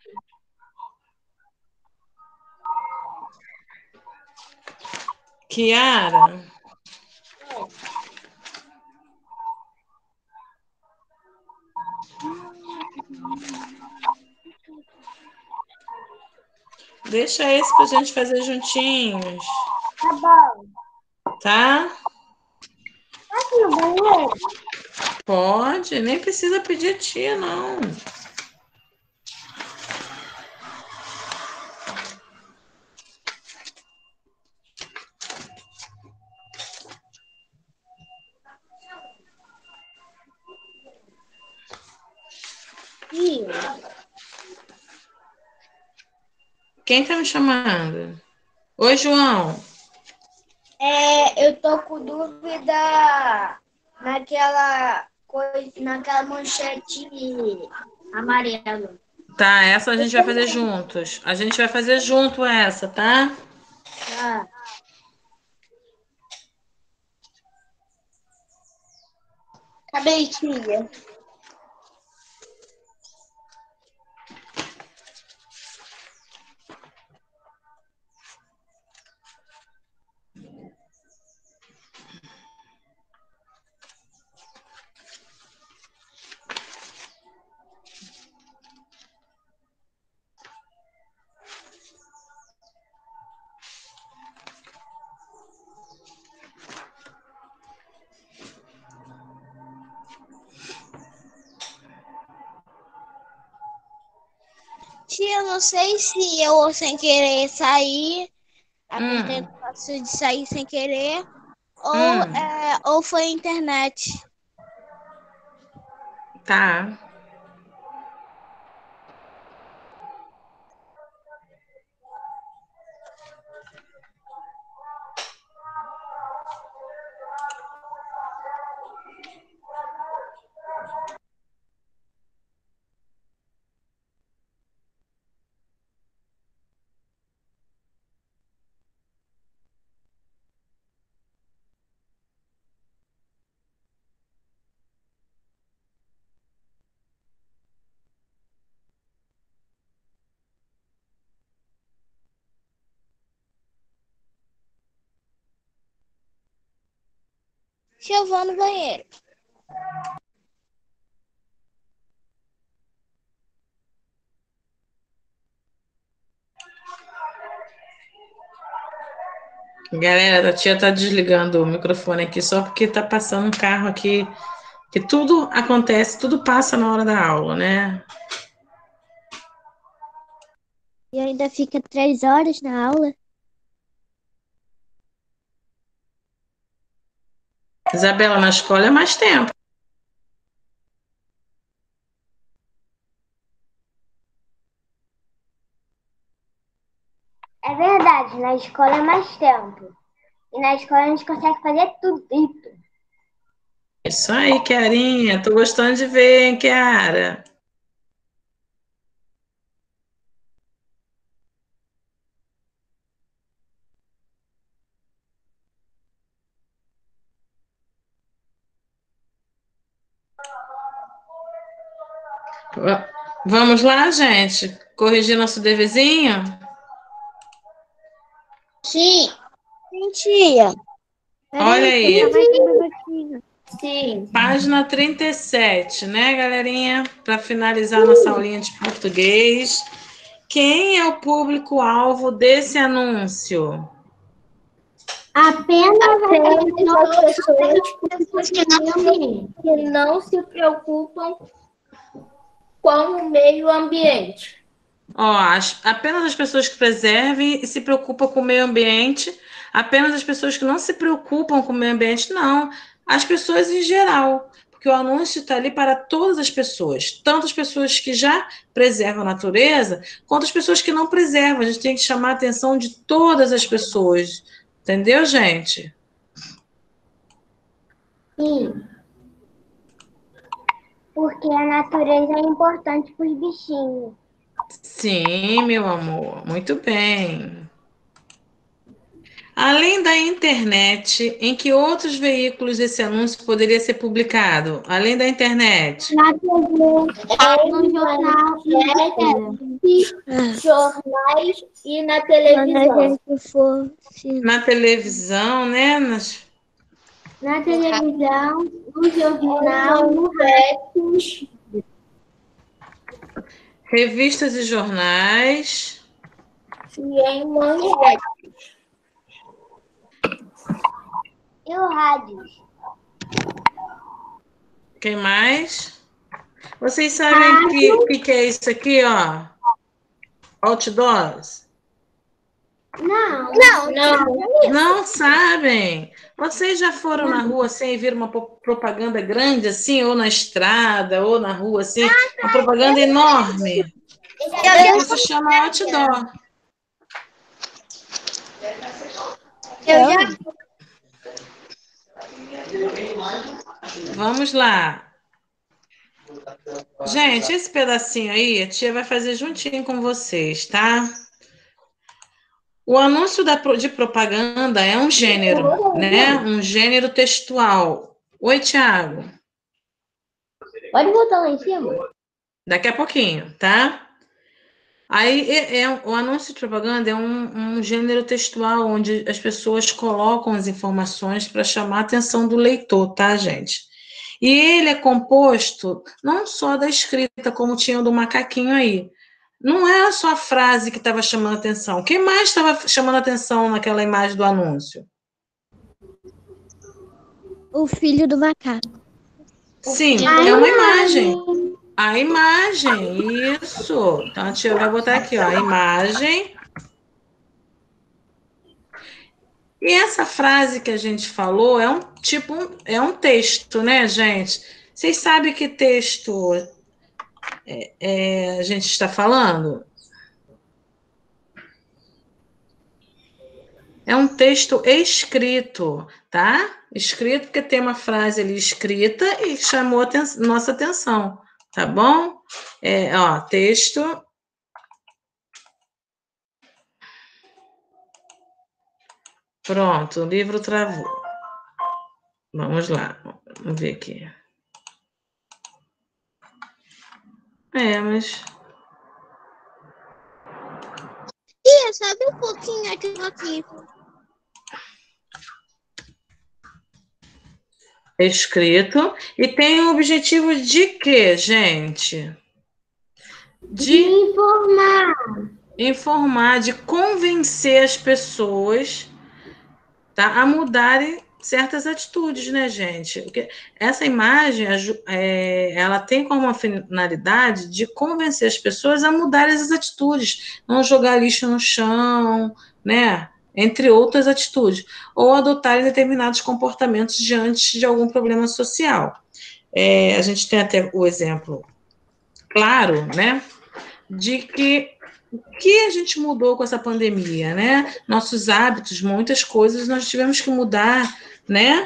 Kiara. Deixa esse pra gente fazer juntinhos. Tá bom. Tá? Pode ir no banheiro? Pode, nem precisa pedir tia, não. Quem tá me chamando? Oi, João. É, eu tô com dúvida naquela coisa, naquela manchete amarela. Tá, essa a gente vai fazer juntos. A gente vai fazer junto essa, tá? Tá. Cadê, tia? Tia, eu não sei se eu sem querer sair, apertei Hum, o negócio de sair sem querer, ou, hum, é, ou foi a internet. tá. Tia, eu vou no banheiro. Galera, a tia tá desligando o microfone aqui só porque tá passando um carro aqui, que tudo acontece, tudo passa na hora da aula, né? E ainda fica três horas na aula. Isabela, na escola é mais tempo. É verdade, na escola é mais tempo. E na escola a gente consegue fazer tudo. Isso aí, Chiarinha. Tô gostando de ver, hein, Chiara? Va- Vamos lá, gente? Corrigir nosso deverzinho? Sim. Sim, tia. Olha aí. Peraí, mais um minutinho. Sim. Página trinta e sete, né, galerinha? Para finalizar nossa aulinha de português. Quem é o público-alvo desse anúncio? Apenas Apenas as as pessoas pessoas que não, que não se preocupam com o meio ambiente. Ó, as- apenas as pessoas que preservem e se preocupam com o meio ambiente, apenas as pessoas que não se preocupam com o meio ambiente, não. As pessoas em geral, porque o anúncio está ali para todas as pessoas, tanto as pessoas que já preservam a natureza, quanto as pessoas que não preservam. A gente tem que chamar a atenção de todas as pessoas. Entendeu, gente? Sim. Porque a natureza é importante para os bichinhos. Sim, meu amor, muito bem. Além da internet, em que outros veículos esse anúncio poderia ser publicado? Além da internet? Na T V, no jornal, Jornais e na Quando a televisão. gente fosse. Na televisão, né? Nas... na televisão, no jornal, no Manchetes revistas e jornais. e em manchetes. e o rádio. Quem mais? Vocês sabem o que, que, que é isso aqui, ó? Outdoors? Não. Não, não. Não sabem? Vocês já foram na rua assim e viram uma po- propaganda grande assim, ou na estrada, ou na rua assim, uma propaganda enorme? Isso se chama outdoor. Eu já Vamos lá. Gente, esse pedacinho aí, a tia vai fazer juntinho com vocês, tá? O anúncio da pro- de propaganda é um gênero, né? Um gênero textual. Oi, Thiago. Pode botar lá em cima? Daqui a pouquinho, tá? Aí é, é- o anúncio de propaganda é um, um gênero textual onde as pessoas colocam as informações para chamar a atenção do leitor, tá, gente? E ele é composto não só da escrita, como tinha o do macaquinho aí. Não era só a frase que estava chamando a atenção. Quem mais estava chamando a atenção naquela imagem do anúncio? O filho do macaco. Sim, é uma imagem. A imagem, isso. Então, a tia vai botar aqui, ó, a imagem. E essa frase que a gente falou é um tipo, é um texto, né, gente? Vocês sabem que texto é, é, a gente está falando? É um texto escrito, tá? Escrito porque tem uma frase ali escrita e chamou a aten- nossa atenção, tá bom? É, ó, texto. Pronto, o livro travou. Vamos lá, vamos ver aqui. É, mas. Tia, sobe um pouquinho aqui aqui. Escrito. E tem o objetivo de quê, gente? de De informar. informar, de convencer as pessoas tá? A mudarem certas atitudes, né, gente? Porque essa imagem, é, ela tem como finalidade de convencer as pessoas a mudarem essas atitudes, não jogar lixo no chão, né? Entre outras atitudes, ou adotarem determinados comportamentos diante de algum problema social. É, a gente tem até o exemplo claro, né, de que o que a gente mudou com essa pandemia, né? Nossos hábitos, muitas coisas nós tivemos que mudar, né?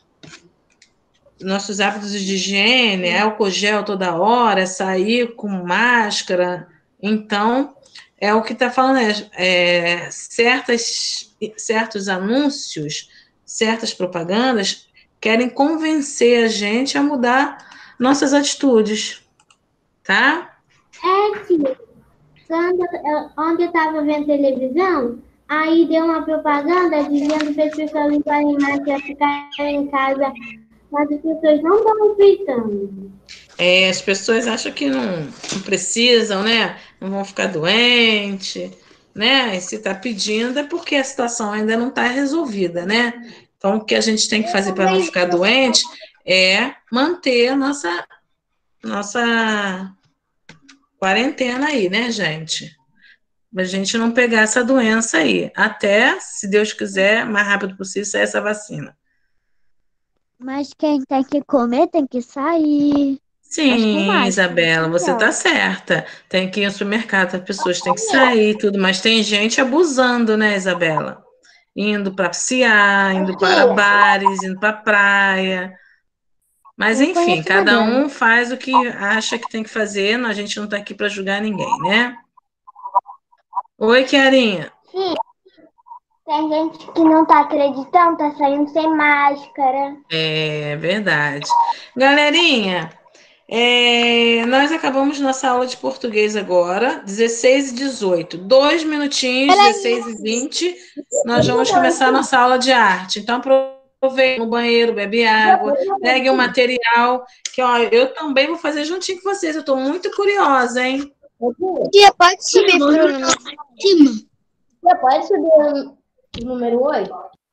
Nossos hábitos de higiene, álcool gel toda hora, sair com máscara. Então, é o que está falando, é, é, certas, certos anúncios, certas propagandas querem convencer a gente a mudar nossas atitudes, tá? É, tia. Quando eu, ontem eu estava vendo televisão, aí deu uma propaganda dizendo para as pessoas usarem máscara, ficarem em casa, mas as pessoas não estão respeitando. É, as pessoas acham que não, não precisam, né? Não vão ficar doentes, né? E se está pedindo é porque a situação ainda não está resolvida, né? Então, o que a gente tem que fazer para não ficar doente é manter a nossa, nossa quarentena aí, né, gente? Pra gente não pegar essa doença aí. Até, se Deus quiser, mais rápido possível, sair essa vacina. Mas quem tem que comer tem que sair. Sim, Isabela, você tá certa. Tem que ir ao supermercado, as pessoas têm que sair e tudo, mas tem gente abusando, né, Isabela? Indo para passear, indo para bares, indo para praia. Mas, enfim, cada um faz o que acha que tem que fazer, a gente não tá aqui para julgar ninguém, né? Oi, Chiarinha. Sim. Tem gente que não tá acreditando, tá saindo sem máscara. É verdade. Galerinha, é, nós acabamos nossa aula de português agora, dezesseis e dezoito. Dois minutinhos, dezesseis e vinte, nós vamos começar a nossa aula de arte. Então, aproveite no banheiro, bebe água, pegue o material, que ó, eu também vou fazer juntinho com vocês. Eu estou muito curiosa, hein? Tia, pode subir pro número cima. Tia, pode subir o número oito?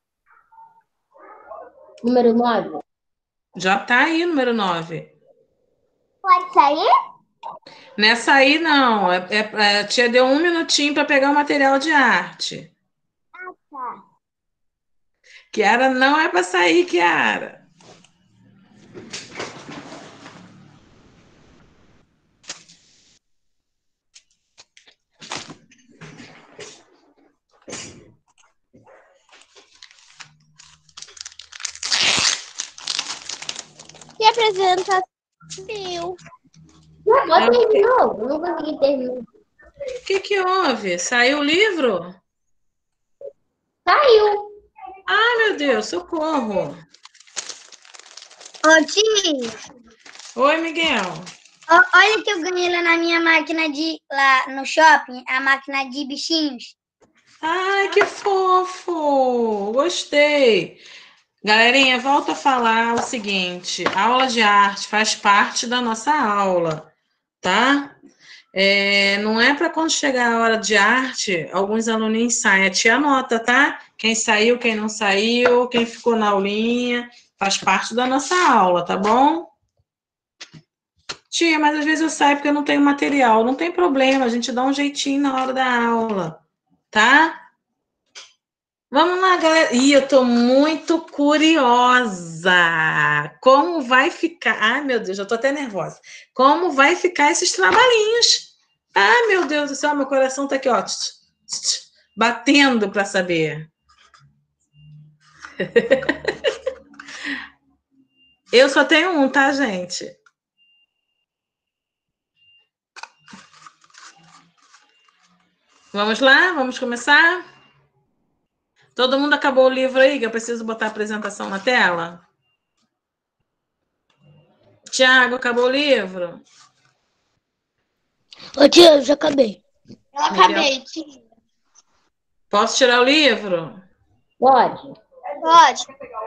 Número nove? Já tá aí, número nove. Pode sair? Não é sair, não. É, é, a tia deu um minutinho para pegar o material de arte. Ah, tá. Chiara, não é para sair, Chiara. Que apresentação. Não, pode ter de novo. Eu não consegui terminar. O que que houve? Saiu o livro? Saiu. Ai, meu Deus, socorro. Ô, tia, Oi, Miguel. ó, olha que eu ganhei lá na minha máquina de... Lá no shopping, a máquina de bichinhos. Ai, que fofo. Gostei. Galerinha, volto a falar o seguinte. A aula de arte faz parte da nossa aula, tá? É, não é para quando chegar a hora de arte, alguns alunos saem. A tia anota, tá? Quem saiu, quem não saiu, quem ficou na aulinha, faz parte da nossa aula, tá bom? Tia, mas às vezes eu saio porque eu não tenho material. Não tem problema, a gente dá um jeitinho na hora da aula, tá? Vamos lá, galera. Ih, eu tô muito curiosa. Como vai ficar? Ai, meu Deus, já tô até nervosa. Como vai ficar esses trabalhinhos? Ai, meu Deus do céu, meu coração tá aqui, ó, batendo para saber. Eu só tenho um, tá, gente? Vamos lá? Vamos começar? Todo mundo acabou o livro aí, que eu preciso botar a apresentação na tela? Tiago, acabou o livro? Ô, tia, eu já acabei. Eu acabei, tia. Posso tirar o livro? Pode. Pode.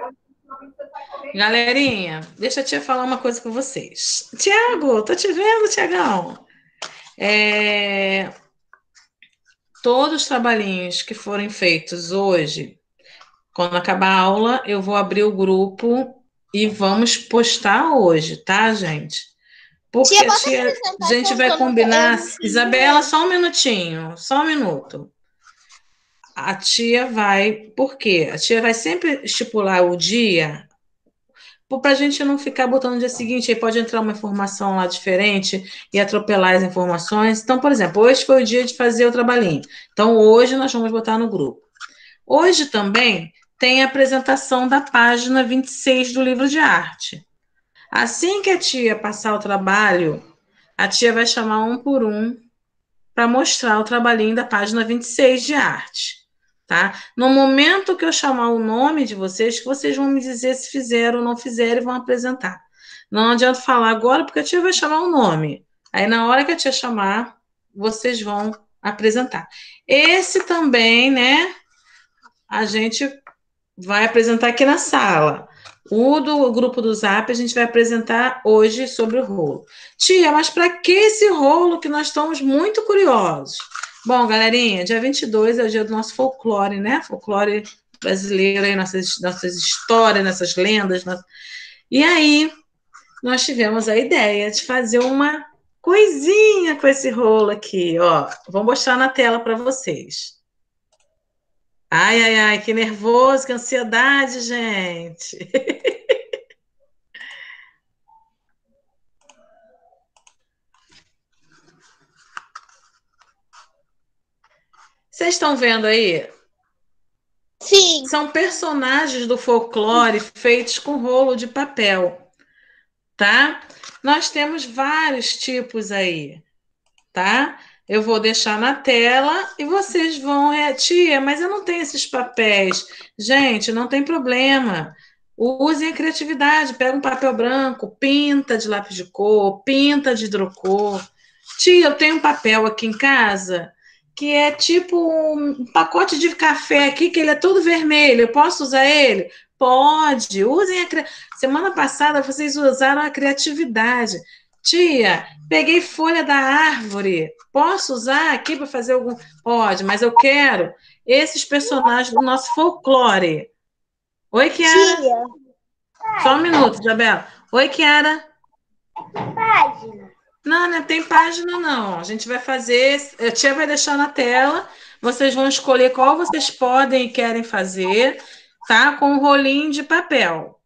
Galerinha, deixa eu te falar uma coisa com vocês. Tiago, tô te vendo, Tiagão. É... Todos os trabalhinhos que forem feitos hoje, Quando acabar a aula, eu vou abrir o grupo e vamos postar hoje, tá, gente? Porque Tia, a bota tia, a apresentação gente vai que eu não- combinar. eu não vi Isabela, mesmo. só um minutinho, só um minuto. A tia vai. Por quê? A tia vai sempre estipular o dia para a gente não ficar botando no dia seguinte, aí pode entrar uma informação lá diferente e atropelar as informações. Então, por exemplo, hoje foi o dia de fazer o trabalhinho. Então, hoje nós vamos botar no grupo. Hoje também tem a apresentação da página vinte e seis do livro de arte. Assim que a tia passar o trabalho, a tia vai chamar um por um para mostrar o trabalhinho da página vinte e seis de arte. Tá? No momento que eu chamar o nome de vocês, que vocês vão me dizer se fizeram ou não fizeram e vão apresentar. Não adianta falar agora, porque a tia vai chamar o nome. Aí, na hora que a tia chamar, vocês vão apresentar. Esse também, né, a gente vai apresentar aqui na sala. O do grupo do Zap a gente vai apresentar hoje sobre o rolo. Tia, mas para que esse rolo que nós estamos muito curiosos? Bom, galerinha, dia vinte e dois é o dia do nosso folclore, né? Folclore brasileiro, aí, nossas, nossas histórias, nossas lendas. Nossas... E aí, nós tivemos a ideia de fazer uma coisinha com esse rolo aqui, ó. Vou mostrar na tela para vocês. Ai, ai, ai, que nervoso, que ansiedade, gente. Vocês estão vendo aí? Sim. São personagens do folclore feitos com rolo de papel, tá? Nós temos vários tipos aí, tá? Eu vou deixar na tela e vocês vão... É, tia, mas eu não tenho esses papéis. Gente, não tem problema. Usem a criatividade. Pega um papel branco, pinta de lápis de cor, pinta de hidrocor. Tia, eu tenho um papel aqui em casa que é tipo um pacote de café aqui, que ele é todo vermelho. Eu posso usar ele? Pode. Usem a... Semana passada vocês usaram a criatividade. Tia, peguei folha da árvore. Posso usar aqui para fazer algum... Pode, mas eu quero esses personagens do nosso folclore. Oi, Kiara. Tia. Só um minuto, Isabela. Oi, Kiara. Que página? Não, não tem página, não. A gente vai fazer... A tia vai deixar na tela. Vocês vão escolher qual vocês podem e querem fazer, tá? Com um rolinho de papel.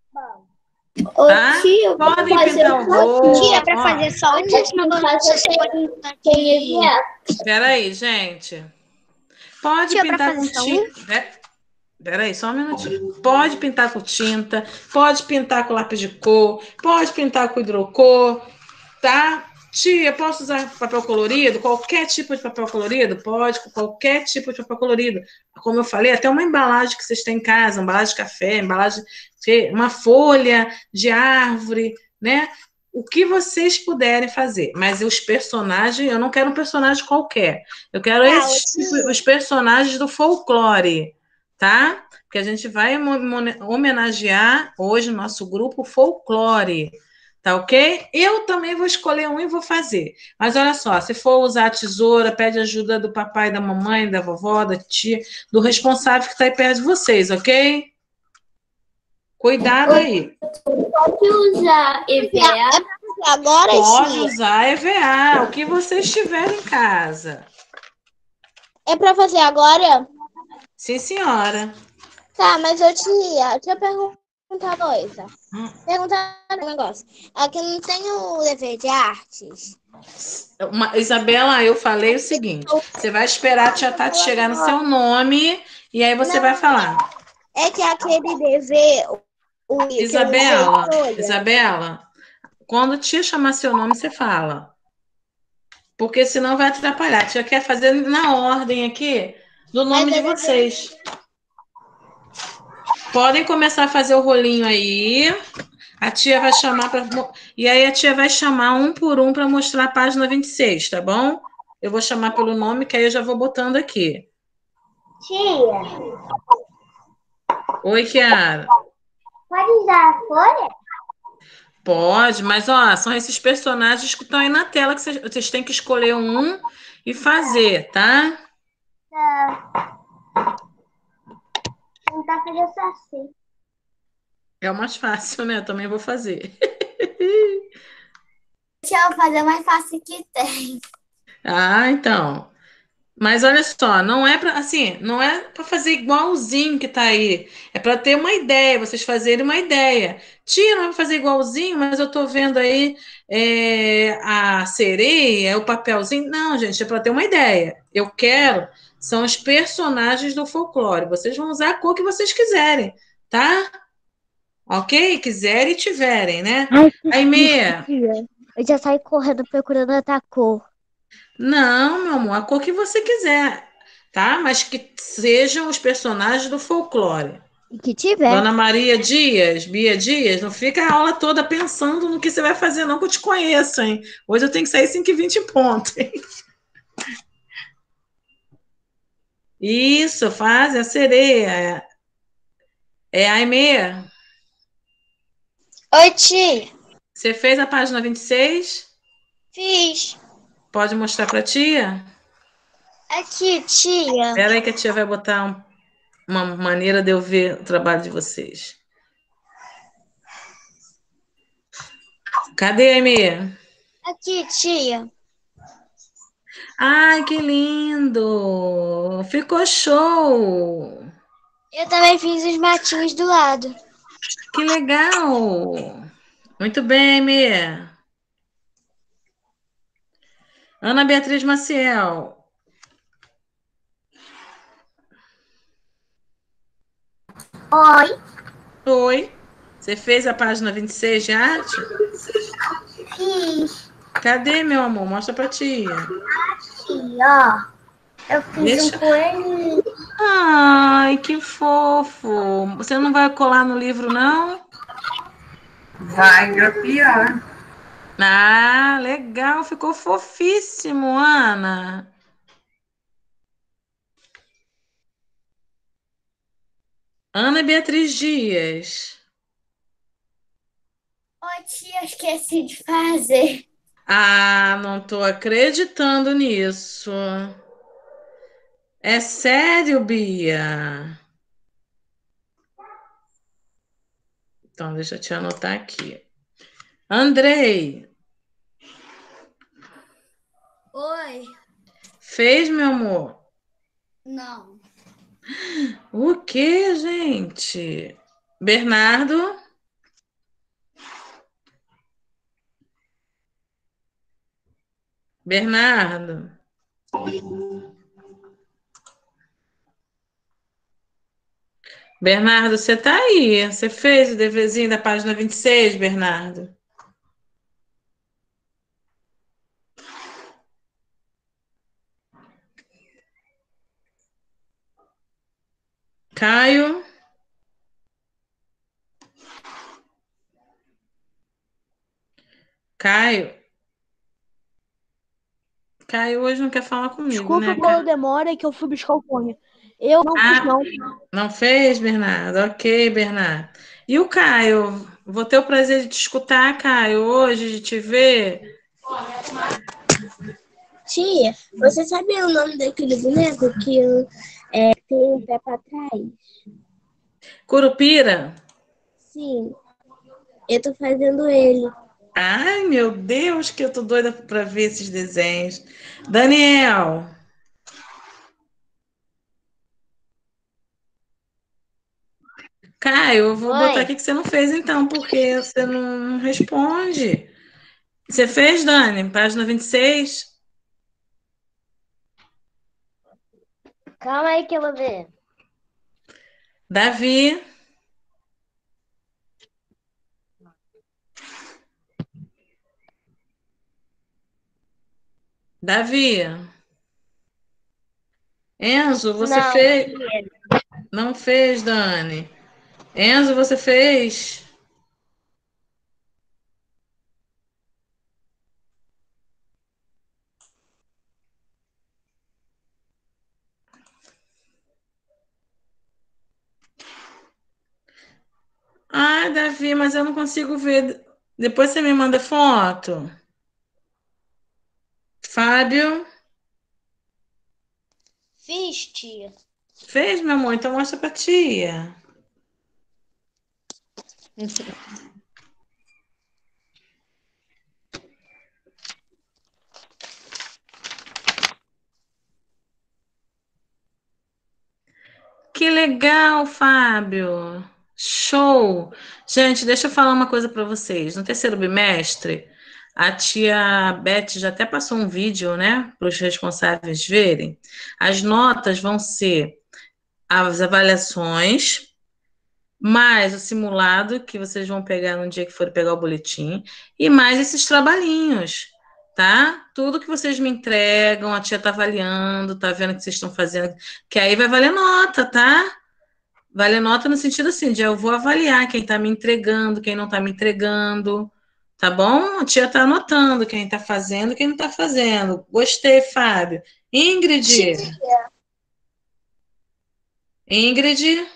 Ô, Tá? tia, eu vou Podem fazer pintar o um rolo. Tia, para Ó, fazer só o Antes de último fazer quem é Espera aí, gente. Pode Tia, pra pintar fazer com só um? tinta. Espera aí, só um minutinho. Pode pintar com tinta, pode pintar com lápis de cor, pode pintar com hidrocor, tá? Tia, posso usar papel colorido? Qualquer tipo de papel colorido? Pode, com qualquer tipo de papel colorido. Como eu falei, até uma embalagem que vocês têm em casa, embalagem de café, embalagem, uma folha de árvore, né? O que vocês puderem fazer. Mas os personagens, eu não quero um personagem qualquer. Eu quero Ah, esses, tia. os personagens do folclore, tá? Porque a gente vai homenagear hoje no nosso grupo folclore. Tá ok? Eu também vou escolher um e vou fazer. Mas olha só, se for usar a tesoura, pede ajuda do papai, da mamãe, da vovó, da tia, do responsável que está aí perto de vocês, ok? Cuidado aí. Pode usar E V A. Agora, Pode tia. usar E V A, o que vocês tiverem em casa. É para fazer agora? Sim, senhora. Tá, mas eu tia, deixa eu perguntar uma coisa. Hum. Perguntar um negócio. Aqui não tem o dever de artes? Uma- Isabela, eu falei o seguinte: você vai esperar a tia Tati chegar no seu nome e aí você Não. vai falar. É que aquele dever... O, que eu Isabela, usei folha. Isabela, quando a tia chamar seu nome, você fala. Porque senão vai atrapalhar. A tia quer fazer na ordem aqui do nome Mas de eu vou vocês. Podem começar a fazer o rolinho aí. A tia vai chamar para. E aí a tia vai chamar um por um para mostrar a página vinte e seis, tá bom? Eu vou chamar pelo nome, que aí eu já vou botando aqui. Tia, Oi, Kiara. pode usar a folha? Pode, mas ó, são esses personagens que estão aí na tela que vocês, vocês têm que escolher um e fazer, tá? Tá. tentar fazer o saci. É o mais fácil, né? Eu também vou fazer. Deixa eu fazer o mais fácil que tem. Ah, então. Mas olha só, não é para assim, não é para fazer igualzinho que tá aí. É para ter uma ideia, vocês fazerem uma ideia. Tia, não é para fazer igualzinho, mas eu tô vendo aí é, a sereia, o papelzinho. Não, gente, é para ter uma ideia. Eu quero são os personagens do folclore. Vocês vão usar a cor que vocês quiserem, tá? Ok? Quiserem e tiverem, né? Ai, que Aí, susto, meia. tia. Eu já saí correndo procurando outra cor. Não, meu amor, a cor que você quiser, tá? Mas que sejam os personagens do folclore. E que tiver. Dona Maria Dias, Bia Dias, não fica a aula toda pensando no que você vai fazer, não, que eu te conheço, hein? Hoje eu tenho que sair cinco e vinte em ponto, hein? Isso, faz a sereia. É a Aimee. Oi, tia. Você fez a página vinte e seis? Fiz. Pode mostrar para a tia? Aqui, tia. Espera aí que a tia vai botar um- uma maneira de eu ver o trabalho de vocês. Cadê a Aimee? Aqui, tia. Ai, que lindo! Ficou show! Eu também fiz os matinhos do lado. Que legal! Muito bem, Mê. Ana Beatriz Maciel. Oi. Oi. Você fez a página vinte e seis de arte? Fiz. Cadê, meu amor? Mostra pra tia. Aqui, ó. Eu fiz Deixa- um coelhinho. Ai, que fofo! Você não vai colar no livro, não? Vai engapiar. Ah, legal! Ficou fofíssimo, Ana. Ana Beatriz Dias. Oi, tia, eu esqueci de fazer. Ah, não tô acreditando nisso. É sério, Bia? Então, deixa eu te anotar aqui. Andrei, Oi. fez, meu amor? Não. O que, gente? Bernardo? Bernardo? Bernardo, você tá aí? Você fez o deverzinho da página vinte e seis, Bernardo? Caio? Caio? Caio hoje não quer falar comigo, Desculpa né, pela Caio? demora, é que eu fui buscar o fone. Eu não fiz, Ah, não. não fez, Bernardo? Ok, Bernardo. E o Caio? Vou ter o prazer de te escutar, Caio, hoje, de te ver. Tia, você sabe o nome daquele boneco que é, tem um pé pra trás? Curupira? Sim, eu tô fazendo ele. Ai, meu Deus, que eu tô doida para ver esses desenhos. Daniel? Caio, eu vou Oi. botar aqui que você não fez então, porque você não responde. Você fez, Dani? Página vinte e seis? Calma aí que eu vou ver. Davi? Davi? Enzo, você Não. fez? Não fez, Dani. Enzo, você fez? Ai, Davi, mas eu não consigo ver. Depois você me manda foto. Fábio? Fiz, tia. Fez, meu amor? Então mostra pra tia. Que legal, Fábio. Show. Gente, deixa eu falar uma coisa para vocês. No terceiro bimestre, a tia Beth já até passou um vídeo, né, para os responsáveis verem. As notas vão ser as avaliações, mais o simulado que vocês vão pegar no dia que for pegar o boletim, e mais esses trabalhinhos, tá? Tudo que vocês me entregam, a tia tá avaliando, tá vendo o que vocês estão fazendo, que aí vai valer nota, tá? Vale nota no sentido assim, de eu vou avaliar quem está me entregando, quem não está me entregando, tá bom? A tia está anotando quem está fazendo, quem não está fazendo. Gostei, Fábio. Ingrid. Tia. Ingrid.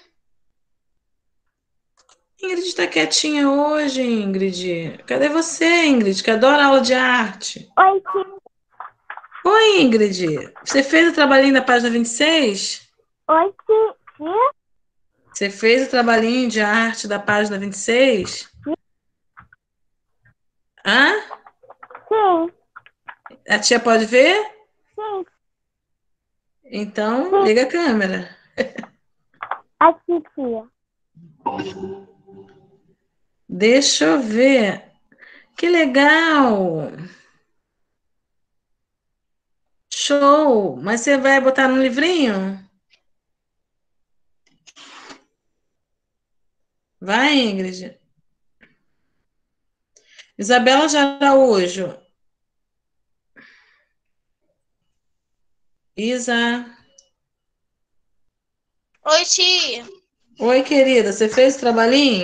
Ingrid está quietinha hoje, Ingrid. Cadê você, Ingrid, que adora aula de arte? Oi, tia. Oi, Ingrid. Você fez o trabalhinho da página vinte e seis? Oi, tia. Você fez o trabalhinho de arte da página vinte e seis? Hã? Sim. A tia pode ver? Sim. Então, Sim. liga a câmera. Aqui, tia. Deixa eu ver. Que legal. Show. Mas você vai botar no livrinho? Vai, Ingrid. Isabela de Araújo. Isa. Oi, tia. Oi, querida. Você fez o trabalhinho?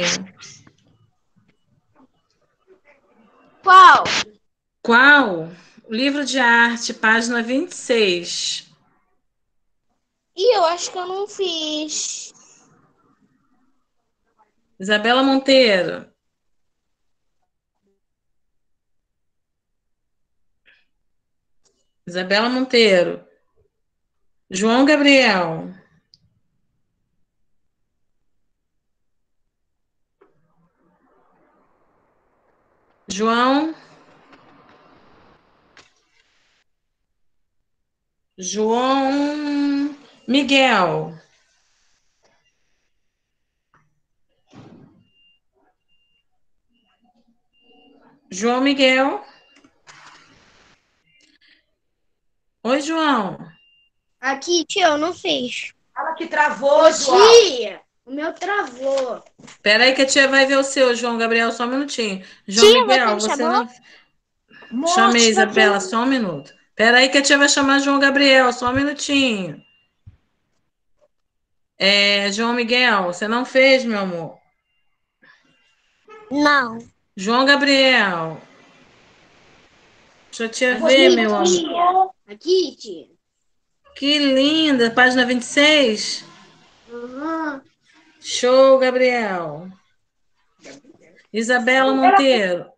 Qual? Qual? O livro de arte, página vinte e seis. Ih, eu acho que eu não fiz. Isabela Monteiro. Isabela Monteiro. João Gabriel. João. João Miguel. João Miguel. Oi, João. Aqui, tia, eu não fiz. Fala que travou, Ô, João. tia, o meu travou. Espera aí que a tia vai ver o seu, João Gabriel, só um minutinho. João Tia, Miguel, você me você chamou? não... Chamei, Isabela, só um minuto. Espera aí que a tia vai chamar João Gabriel, só um minutinho. É, João Miguel, você não fez, meu amor? Não. João Gabriel. Deixa a tia ver, meu amor. Aqui, tia. Que linda, página vinte e seis. Uhum. Show, Gabriel. Isabela Monteiro.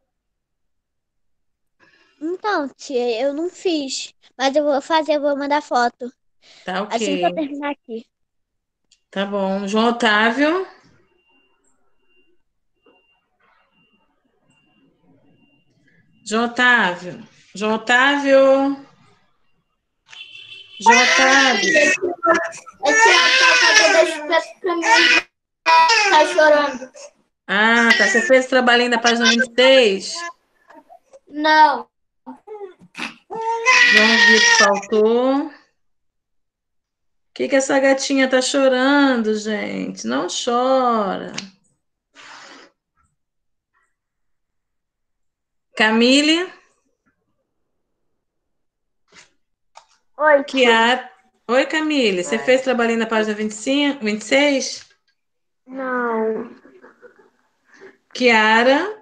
Então, tia, eu não fiz. Mas eu vou fazer, eu vou mandar foto. Tá Assim que eu ok. terminar aqui. Tá bom. João Otávio. João Otávio. João Otávio. João Otávio. Esse é a deixa pra mim. Tá chorando. Ah, tá. Você fez o trabalhinho da página vinte e seis? Não. João Vitor faltou. O que que essa gatinha tá chorando, gente? Não chora. Camille. Oi, Kiara. Oi, Camille. Você fez o trabalhinho da página vinte e cinco, vinte e seis? Não. Kiara.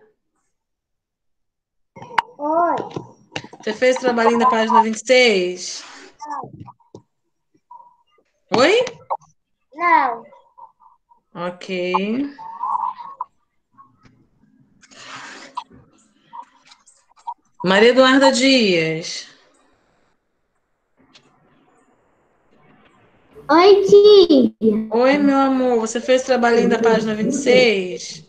Oi. Você fez o trabalhinho da página vinte e seis? Oi? Não. Ok. Maria Eduarda Dias. Oi, tia. Oi, meu amor. Você fez o trabalhinho da página vinte e seis?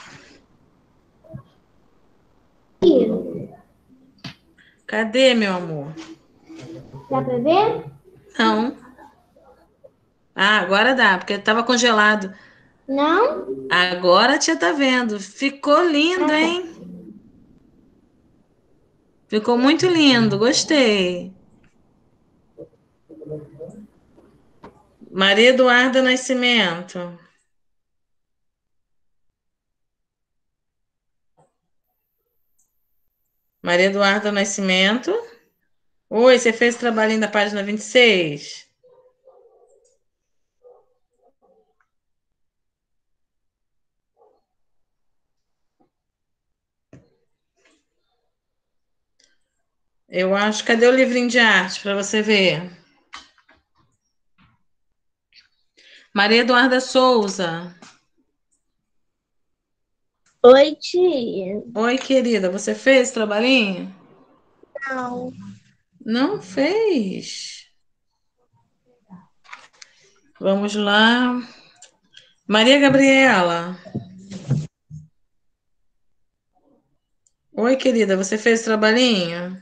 Cadê, meu amor? Dá pra ver? Não. Ah, agora dá, porque estava congelado. Não? Agora a tia tá vendo. Ficou lindo, Ah, tá. hein? Ficou muito lindo, gostei. Maria Eduarda Nascimento. Maria Eduarda Nascimento. Oi, você fez o trabalhinho da página vinte e seis? Eu acho. Cadê o livrinho de arte para você ver? Maria Eduarda Souza. Oi, tia. Oi, querida. Você fez o trabalhinho? Não. Não fez? Vamos lá. Maria Gabriela. Oi, querida. Você fez o trabalhinho?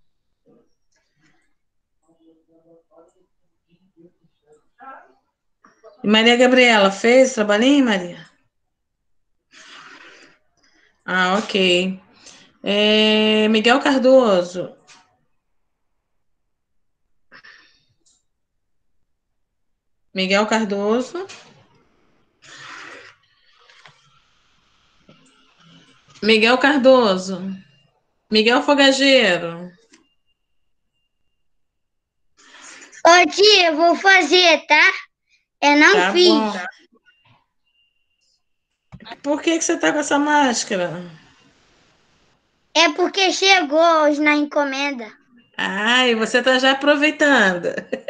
Maria Gabriela, fez o trabalhinho, Maria? Ah, ok. É, Miguel Cardoso. Miguel Cardoso. Miguel Cardoso. Miguel Fogageiro. Ô, tia, eu vou fazer, tá? Eu não Tá fiz. bom. Por que que você tá com essa máscara? É porque chegou hoje na encomenda. Ah, e você tá já aproveitando.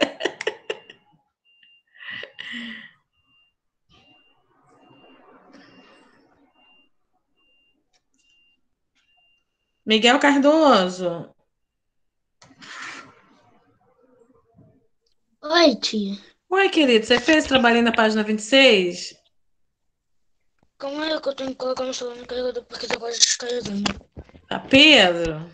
Miguel Cardoso. Oi, tia. Oi, querido. Você fez o trabalhinho na página vinte e seis? Como é que eu tenho que colocar meu celular no carregador porque tá quase descarregando? Tá, Pedro?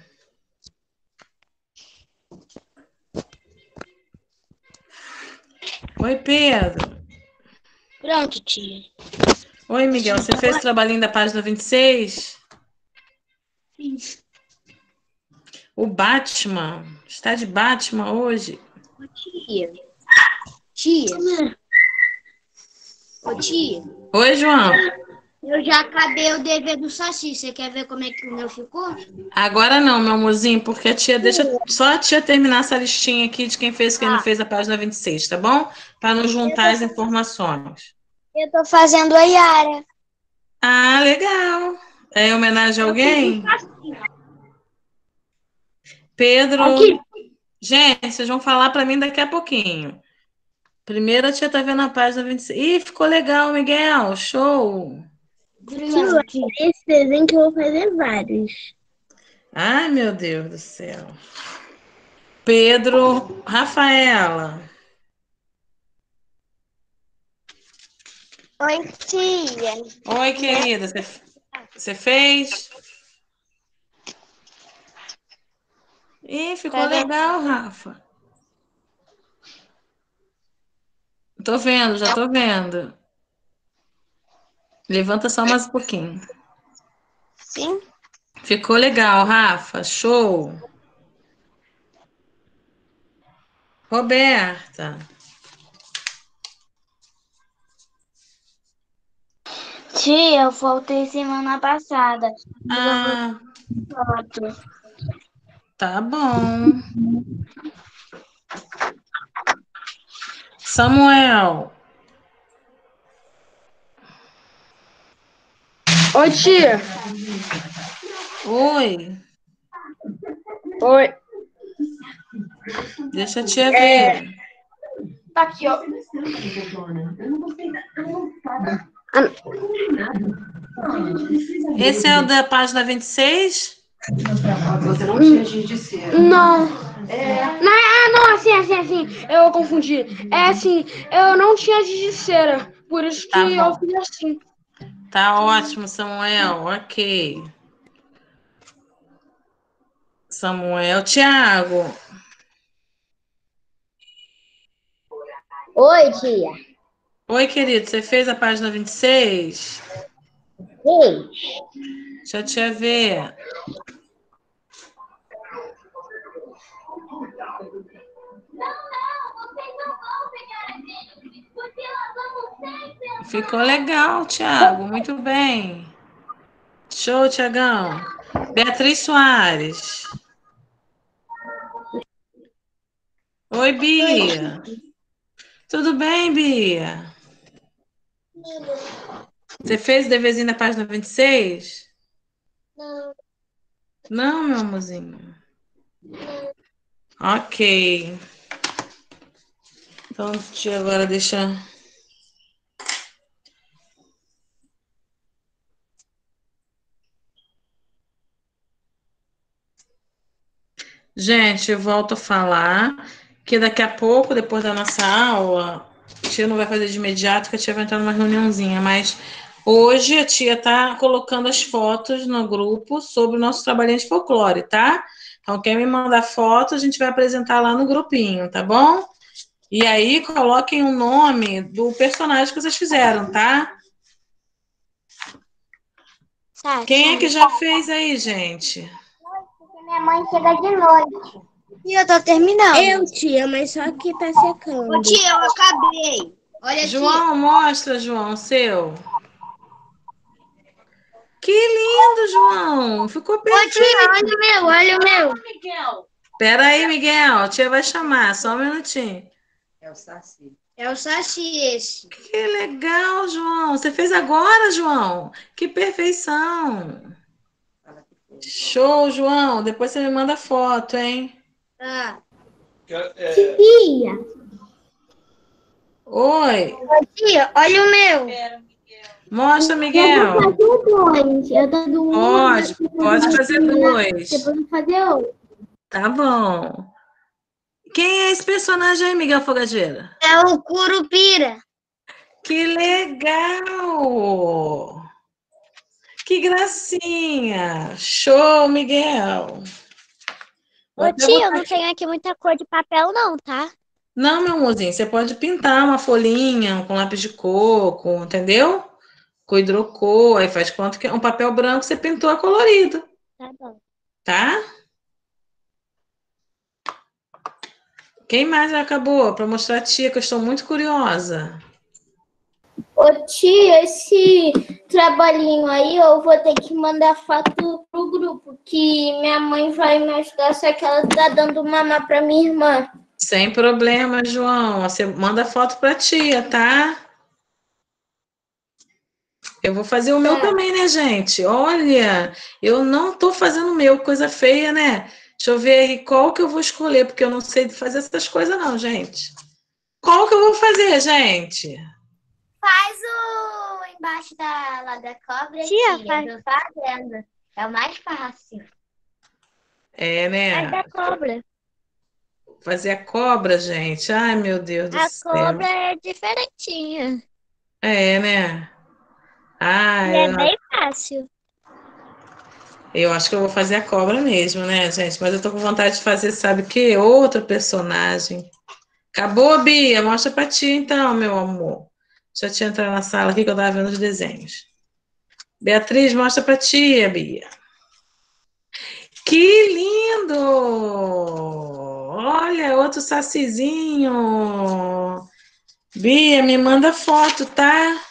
Oi, Pedro. Pronto, tia. Oi, Miguel. Você fez o trabalhinho da página vinte e seis? Fiz. O Batman. Está de Batman hoje? Ô, tia. Tia. Ô, tia. Oi, João. Eu já acabei o dever do Saci. Você quer ver como é que o meu ficou? Agora não, meu amorzinho, porque a tia deixa só a tia terminar essa listinha aqui de quem fez e quem não fez a página vinte e seis, tá bom? Para não juntar as informações. Eu tô fazendo a Yara. Ah, legal. É em homenagem a alguém? Pedro. Aqui. Gente, vocês vão falar para mim daqui a pouquinho. Primeiro a tia tá vendo a página vinte e seis. Ih, ficou legal, Miguel. Show. Tia, esse desenho que eu vou fazer vários. Ai, meu Deus do céu. Pedro, Rafaela. Oi, tia. Oi, querida. Você, você fez? Ih, ficou legal, Rafa. Tô vendo, já tô vendo. Levanta só mais um pouquinho. Sim. Ficou legal, Rafa. Show. Roberta. Tia, eu voltei semana passada. Ah, Foto. tá bom. Samuel. Oi, tia. Oi. Oi. Deixa a tia ver. Tá aqui, ó. Esse é o da página vinte e seis? Não. Não, ah, não, assim, assim, assim. Eu confundi. É assim, eu não tinha giz de cera. Por isso que Tá eu bom. fiz assim. Tá ótimo, Samuel. Ok. Samuel. Tiago. Oi, tia. Oi, querido. Você fez a página vinte e seis? Oi. Deixa a tia ver. Ficou legal, Tiago. Muito bem. Show, Tiagão. Beatriz Soares. Oi, Bia. Tudo bem, Bia? Você fez o deverzinho da página vinte e seis? Não. Não, meu amorzinho. Ok. Então, tia, agora deixa... Gente, eu volto a falar que daqui a pouco, depois da nossa aula, a tia não vai fazer de imediato, que a tia vai entrar numa reuniãozinha, mas hoje a tia tá colocando as fotos no grupo sobre o nosso trabalhinho de folclore, tá? Então, quem me mandar foto, a gente vai apresentar lá no grupinho, tá bom? E aí, coloquem o nome do personagem que vocês fizeram, tá? Tá, Quem é que tchau. já fez aí, gente? Minha mãe chega de noite. E eu tô terminando. Eu, tia, mas só que tá secando. Ô, tia, eu acabei. Olha, tia. João, mostra, João, o seu. Que lindo, João. Ficou Ô, perfeito. tia, olha o meu, olha o meu. Miguel. Pera aí, Miguel. A tia vai chamar, só um minutinho. É o Saci. É o Saci esse. Que legal, João. Você fez agora, João. Que perfeição. Show, João. Depois você me manda foto, hein? Tá. É, Tia. Oi. Ô, tia, olha o meu. Mostra, Eu Miguel. vou fazer dois. Eu tô do Pode, pode fazer dois. Depois eu vou fazer outro. Tá bom. Quem é esse personagem aí, Miguel Fogageira? É o Curupira. Que legal! Que gracinha! Show, Miguel! Vou Ô, até tia, eu botar não aqui. tenho aqui muita cor de papel, não, tá? Não, meu amorzinho, você pode pintar uma folhinha com lápis de coco, entendeu? Com hidrocor, aí faz conta que é um papel branco, você pintou a colorido, Tá bom. tá? Quem mais já acabou? Para mostrar a tia, que eu estou muito curiosa. Ô tia, esse trabalhinho aí eu vou ter que mandar foto pro grupo, que minha mãe vai me ajudar, só que ela tá dando mamar pra minha irmã. Sem problema, João. Você manda foto para a tia, tá? Eu vou fazer o meu Tá. também, né, gente? Olha, eu não tô fazendo o meu, coisa feia, né? Deixa eu ver aí qual que eu vou escolher, porque eu não sei fazer essas coisas, não, gente. Qual que eu vou fazer, gente? Faz o embaixo da, lá da cobra, Tia, tia. faz. Eu tô fazendo. É o mais fácil. É, Faz né? da cobra. Fazer a cobra, gente. Ai, meu Deus do A céu. cobra é diferentinha. É, né? Ah, E é eu, bem fácil. eu acho que eu vou fazer a cobra mesmo, né, gente? Mas eu tô com vontade de fazer, sabe o quê? Outro personagem. Acabou, Bia? Mostra pra ti, então, meu amor. Deixa eu te entrar na sala aqui que eu tava vendo os desenhos. Beatriz, mostra pra tia, Bia. Que lindo! Olha, outro sacizinho. Bia, me manda foto, tá?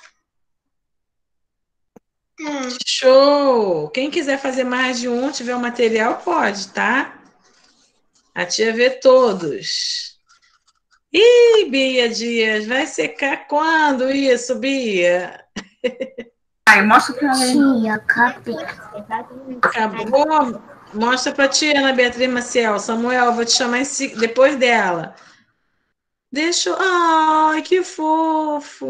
Show! Quem quiser fazer mais de um, tiver o material, pode, tá? A tia vê todos. Ih, Bia Dias, vai secar quando isso, Bia? Aí, mostra pra ela. Tia, cadê? Acabou? Mostra pra tia, Ana Beatriz Maciel. Samuel, eu vou te chamar esse- depois dela. Deixa eu... Ai, que fofo!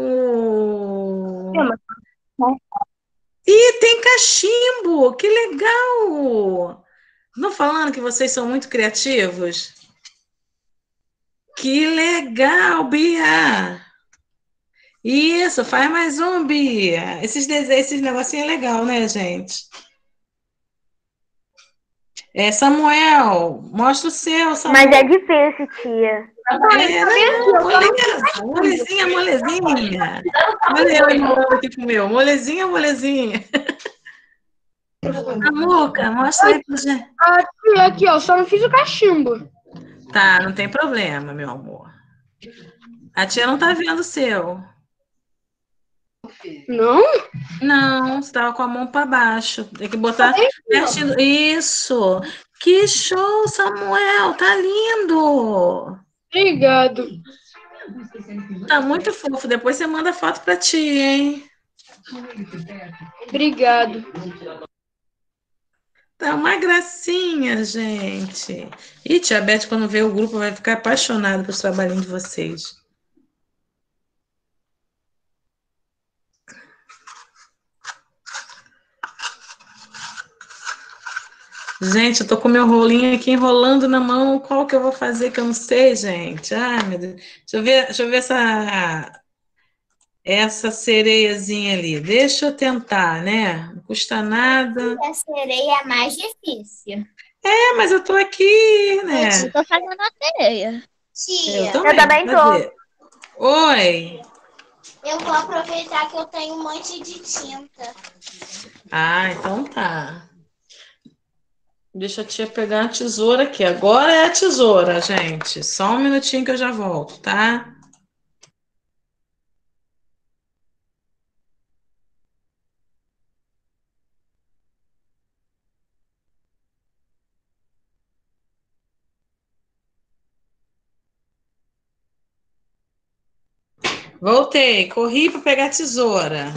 Ih, tem cachimbo! Que legal! Não falando que vocês são muito criativos? Que legal, Bia! Isso, faz mais um, Bia. Esses desenhos, esses negocinhos é legal, né, gente? É, Samuel, mostra o seu, Samuel. Mas é difícil, tia. É, não, moleza, molezinha, molezinha. Olha eu enrolando aqui com o meu. Molezinha, molezinha. Samuca, mostra aí pra gente. Aqui, aqui, ó, só não fiz o cachimbo. Tá, não tem problema, meu amor. A tia não tá vendo o seu. Não? Não, você tava com a mão para baixo. Tem que botar pertinho. Isso. Que show, Samuel. Tá lindo. Obrigado. Tá muito fofo. Depois você manda foto pra tia, hein? Obrigado. Tá uma gracinha, gente. E tia Beth, quando vê o grupo, vai ficar apaixonada pelos trabalhinhos de vocês. Gente, eu tô com meu rolinho aqui enrolando na mão. Qual que eu vou fazer que eu não sei, gente? Ai, meu Deus. Deixa eu ver, deixa eu ver essa, essa sereiazinha ali. Deixa eu tentar, né? Não custa nada. A sereia é mais difícil. É, mas eu tô aqui, né? Eu tô fazendo a sereia. Tia, Eu também, Eu também tô. Cadê? Oi. eu vou aproveitar que eu tenho um monte de tinta. Ah, então tá. Deixa a tia pegar a tesoura aqui. Agora é a tesoura, gente. Só um minutinho que eu já volto, tá? Voltei. Corri para pegar a tesoura.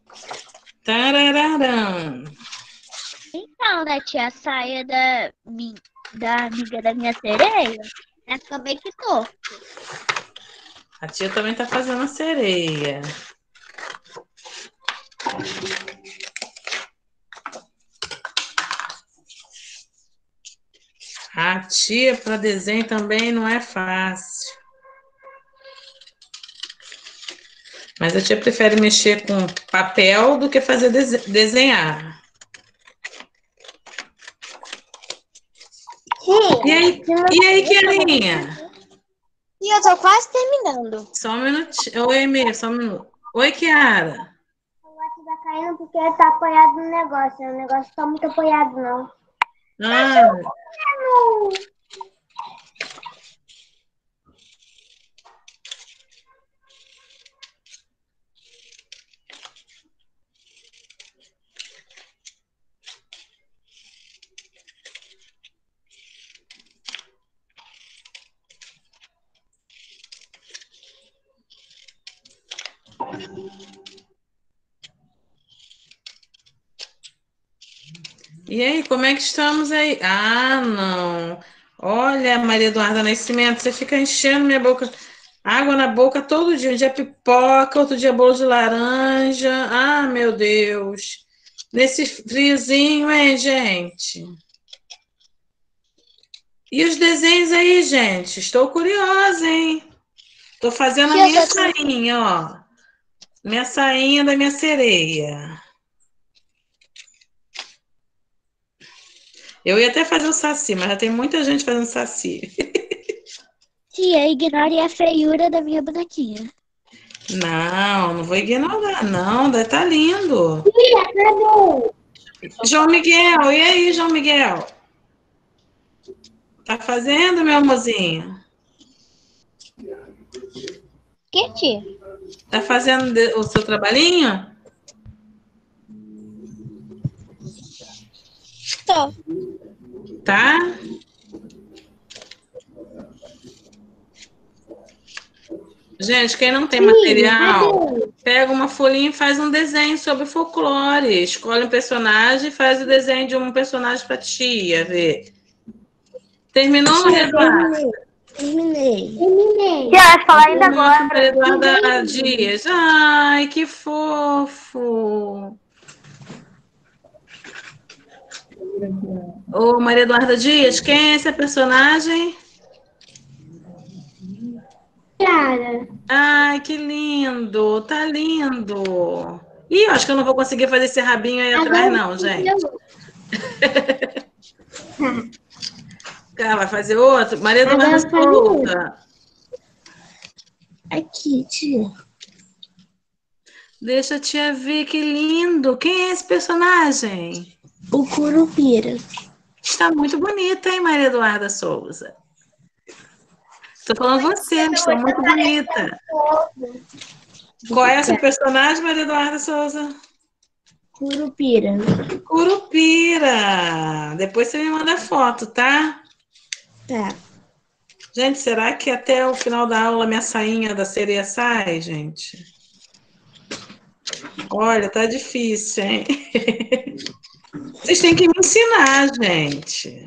Tarararam. Então, né, tia, a saia da, mi- da amiga da minha sereia, ela ficou bem que torta. A tia também tá fazendo a sereia. A tia para desenho também não é fácil. Mas a tia prefere mexer com papel do que fazer dese- desenhar. E aí, e aí, Kiarinha? E eu tô quase terminando. Só um minutinho. Oi, Emê, só um minuto. Oi, Kiara. O gato tá caindo porque ele tá apoiado no negócio. O negócio tá muito apoiado, não. Ah, e aí, como é que estamos aí? Ah, não. Olha, Maria Eduarda Nascimento, você fica enchendo minha boca, água na boca todo dia. Um dia pipoca, outro dia bolo de laranja. Ah, meu Deus. Nesse friozinho, hein, gente? E os desenhos aí, gente? Estou curiosa, hein? Estou fazendo a minha sainha, ó. Minha sainha da minha sereia. Eu ia até fazer o saci, mas já tem muita gente fazendo saci. Tia, ignore a feiura da minha bonequinha. Não, não vou ignorar, não. Deve estar lindo. João Miguel, e aí, João Miguel? Tá fazendo, meu amorzinho? Que, tia? Tá fazendo de- o seu trabalhinho? Tô. Tá? Gente, quem não tem material, pega uma folhinha e faz um desenho sobre folclore. Escolhe um personagem e faz o desenho de um personagem pra tia, ver. Terminou, Maria Eduarda? Terminei. Terminei. Tia, vai falar ainda Nossa, agora. Maria Eduarda Dias. Ai, que fofo. Ô, Maria Eduarda Dias, quem é esse personagem? Daiara. Ai, que lindo. Tá lindo. Ih, eu acho que eu não vou conseguir fazer esse rabinho aí atrás, não, gente. Cara, vai fazer outro? Maria Eduarda Souza. Aqui, tia. Deixa a tia ver, que lindo. Quem é esse personagem? O Curupira. Está muito bonita, hein, Maria Eduarda Souza? Estou falando você, está muito bonita. Qual é essa personagem, Maria Eduarda Souza? Curupira. Curupira. Depois você me manda foto, tá? Tá. Gente, será que até o final da aula minha sainha da sereia sai, gente? Olha, tá difícil, hein? Vocês têm que me ensinar, gente.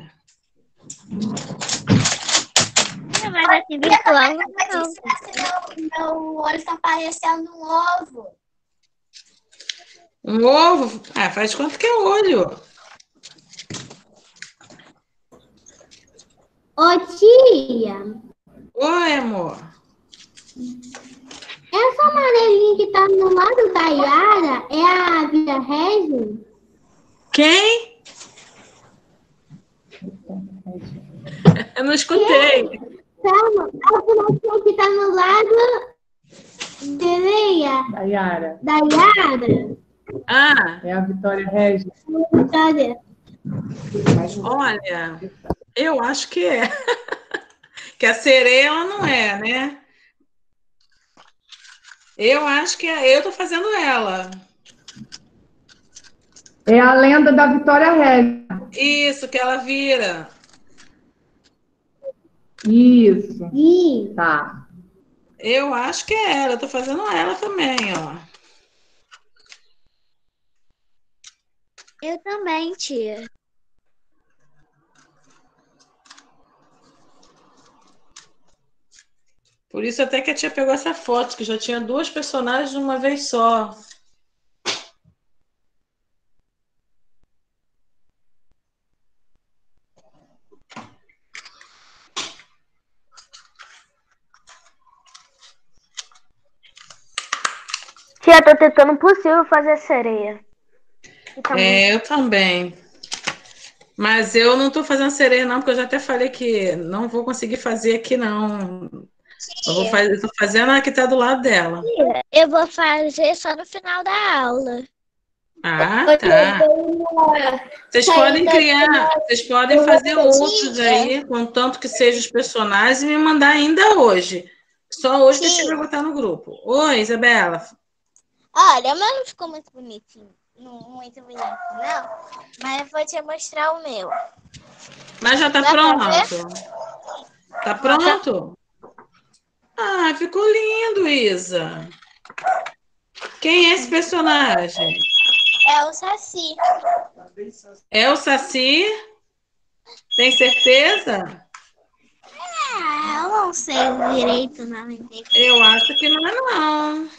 Não vai dar assim virtual, não. Meu olho está parecendo um ovo. Um ovo? Ah, faz quanto que é olho? Ô, tia. Oi, amor. Essa amarelinha que tá no lado da Yara é a Via Regis? Quem? Eu não escutei. Calma, a bonequinha que tá no lado sereia Da Yara. da Yara. Ah, É a Vitória Regis. Vitória. olha, eu acho que é. Que a sereia ela não é, né? Eu acho que é. Eu tô fazendo ela. É a lenda da Vitória Regis. Isso, que ela vira. Isso. Ih. Tá. Eu acho que é ela. Eu tô fazendo ela também, ó. Eu também, tia. Por isso até que a tia pegou essa foto, que já tinha duas personagens de uma vez só. Tia, tô tentando o possível fazer sereia. Tá É, eu também. Mas eu não tô fazendo sereia, não, porque eu já até falei que não vou conseguir fazer aqui, não. Eu vou fazer, eu tô fazendo a que tá do lado dela. Tia, eu vou fazer só no final da aula. Ah, tá. Vocês podem criar, vocês podem fazer outros aí, contanto que sejam os personagens, e me mandar ainda hoje. Só hoje que a gente vai botar no grupo. Oi, Isabela. Olha, o meu não ficou muito bonitinho. Não, muito bonito, não. Mas eu vou te mostrar o meu. Mas já tá Dá pra pronto. Tá pronto? Ah, ficou lindo, Isa. Quem é esse personagem? É o Saci. É o Saci? Tem certeza? É, eu não sei direito o nome dele. Eu acho que não é, não.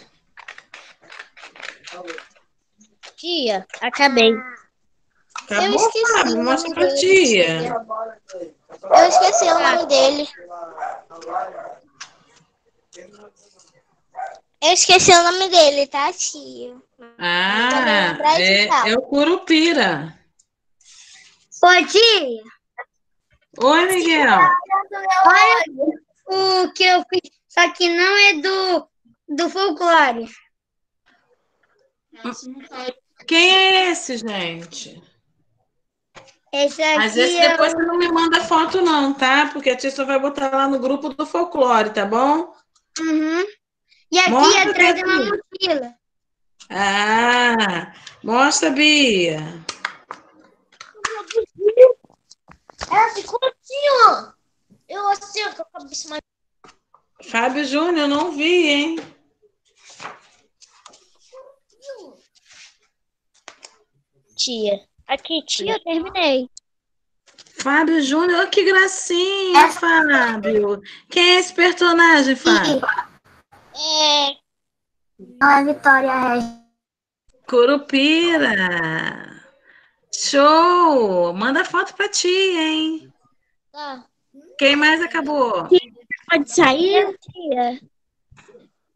Tia, acabei. Acabou, Eu esqueci Fábio? o Mostra nome pra dele, tia. Eu esqueci o nome dele. Eu esqueci o nome dele, tá, tio? Ah, é, é o Curupira. Oi, tia. Oi, Miguel. Olha o que eu fiz. Só que não é do, do folclore. Quem é esse, gente? Esse aqui Mas esse é depois o... você não me manda foto, não, tá? Porque a tia só vai botar lá no grupo do folclore, tá bom? Uhum. E aqui Mostra atrás é pra uma mim. mochila. Ah, mostra, Bia. Ela ficou assim, ó. Eu assim, ó, com a cabeça mais... Fábio Júnior, não vi, hein? Tia. Aqui, tia, eu terminei. Fábio Júnior, que gracinha, Fábio. Quem é esse personagem, Fábio? É... A Vitória Regis. Curupira. Show! Manda foto pra tia, hein? Tá. Quem mais acabou? Pode sair? Tia.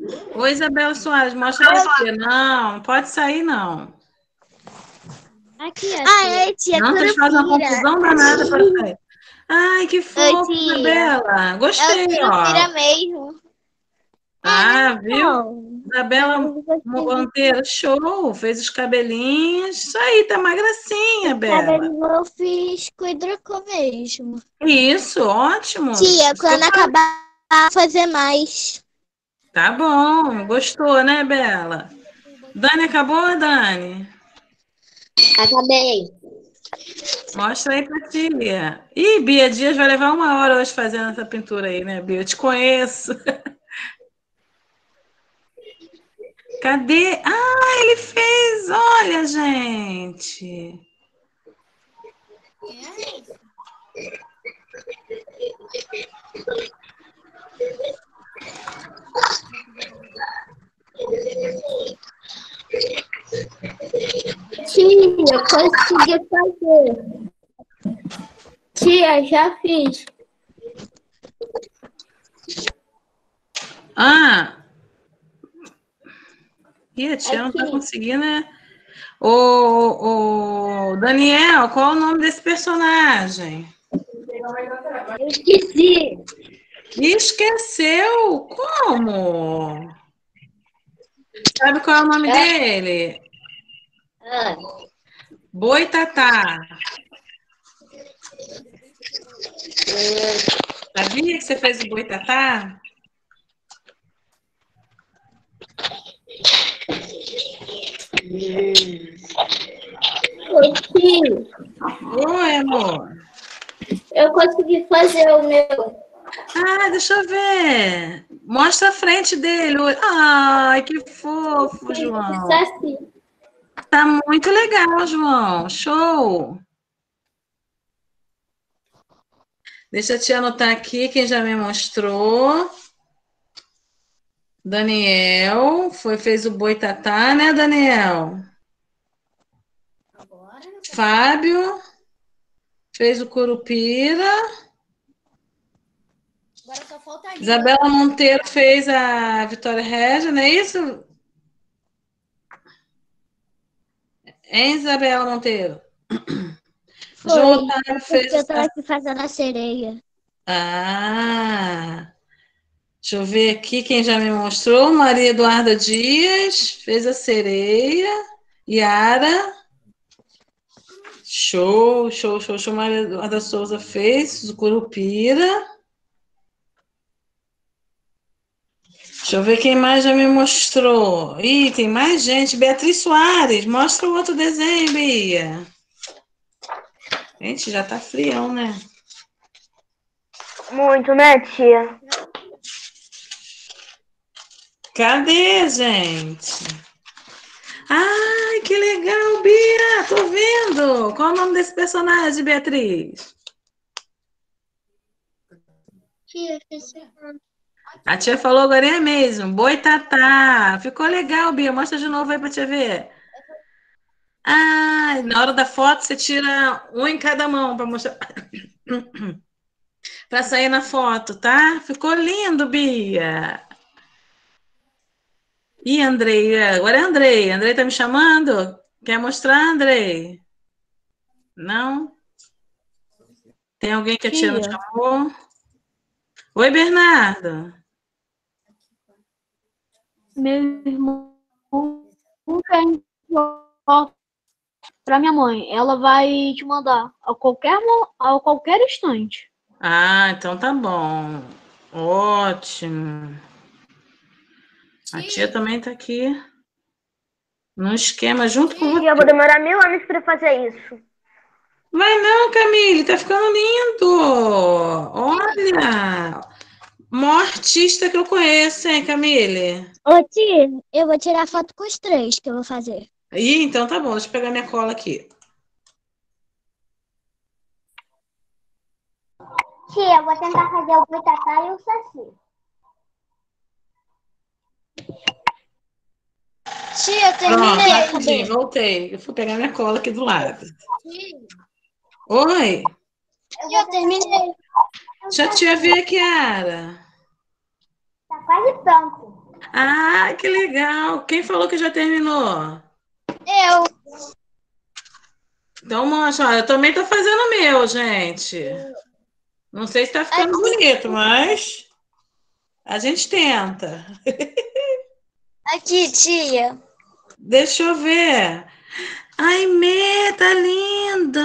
Oi, Isabela Soares, mostra pra tia. Não, não pode sair, não. Aqui, aqui. Ah, é, tia, Não, vocês fazem uma Curupira. confusão danada pra sair. Ai, que Oi, fofo, tia. Isabela. É o Gostei, Curupira ó. mesmo. Ah, viu? Não. Isabela Monteiro, show. Fez os cabelinhos. Isso aí, tá uma gracinha, Bela. Cabelo eu fiz com hidrocor mesmo. Isso, ótimo. Tia, Isso que quando eu falei. acabar, fazer mais. Tá bom, gostou, né, Bela? Dani, acabou, Dani? Acabei. Mostra aí pra tia. Ih, Bia Dias vai levar uma hora hoje fazendo essa pintura aí, né, Bia? Eu te conheço. Cadê? Ah, ele fez! Olha, gente. Tia, consegui fazer. Tia, já fiz. Ah! Ih, a tia não tá conseguindo, né? Ô, ô, Daniel, qual é o nome desse personagem? Eu esqueci. Esqueceu? Como? Sabe qual é o nome dele? Ah. Boitatá. Sabia que você fez o Boitatá? Oi, tia. Oi, amor. Eu consegui fazer o meu. Ah, deixa eu ver. Mostra a frente dele. Ai, que fofo, João. Assim. Tá muito legal, João. Show. Deixa eu te anotar aqui quem já me mostrou. Daniel, foi, fez o Boitatá, né, Daniel? Fábio, fez o Curupira. Agora só falta a Isabela Monteiro fez a Vitória Régia, não é isso? Hein, Isabela Monteiro? Foi, João Otávio fez... porque eu tava aqui fazendo a sereia. Ah... Deixa eu ver aqui quem já me mostrou. Maria Eduarda Dias fez a sereia. Yara. Show, show, show, show. Maria Eduarda Souza fez o Curupira. Deixa eu ver quem mais já me mostrou. Ih, tem mais gente. Beatriz Soares, mostra o outro desenho, Bia. Gente, já tá frião, né? Muito, né, tia? Cadê, gente? Ai, que legal, Bia! Tô vendo! Qual é o nome desse personagem, Beatriz? Tia, esqueci. A tia falou agora é mesmo. Boitatá. Ficou legal, Bia. Mostra de novo aí pra tia ver. Ah, na hora da foto você tira um em cada mão para mostrar. Para sair na foto, tá? Ficou lindo, Bia. Ih, Andrei, agora é Andrei. Andrei tá me chamando? Quer mostrar, Andrei? Não? Tem alguém que a tia não chamou? Oi, Bernardo. Meu irmão quer para minha mãe. Ela vai te mandar a qualquer, a qualquer instante. Ah, então tá bom. Ótimo. A tia também tá aqui no esquema junto com você. Eu vou demorar mil anos para fazer isso. Vai não, Camille, tá ficando lindo. Olha, maior artista que eu conheço, hein, Camille? Ô, tia, eu vou tirar foto com os três que eu vou fazer. Ih, então tá bom, deixa eu pegar minha cola aqui. Tia, eu vou tentar fazer o Boitatá e o Saci. Tia, eu Pronto, terminei. rapidinho, voltei. Eu fui pegar minha cola aqui do lado. Oi? Eu terminei. Deixa a tia ver, Kiara. Tá quase pronto. Ah, que legal. Quem falou que já terminou? Eu. Então, mostra, ó, eu também tô fazendo o meu, gente. Não sei se tá ficando bonito, mas a gente tenta. Aqui, tia. Deixa eu ver. Ai, Mê, tá linda!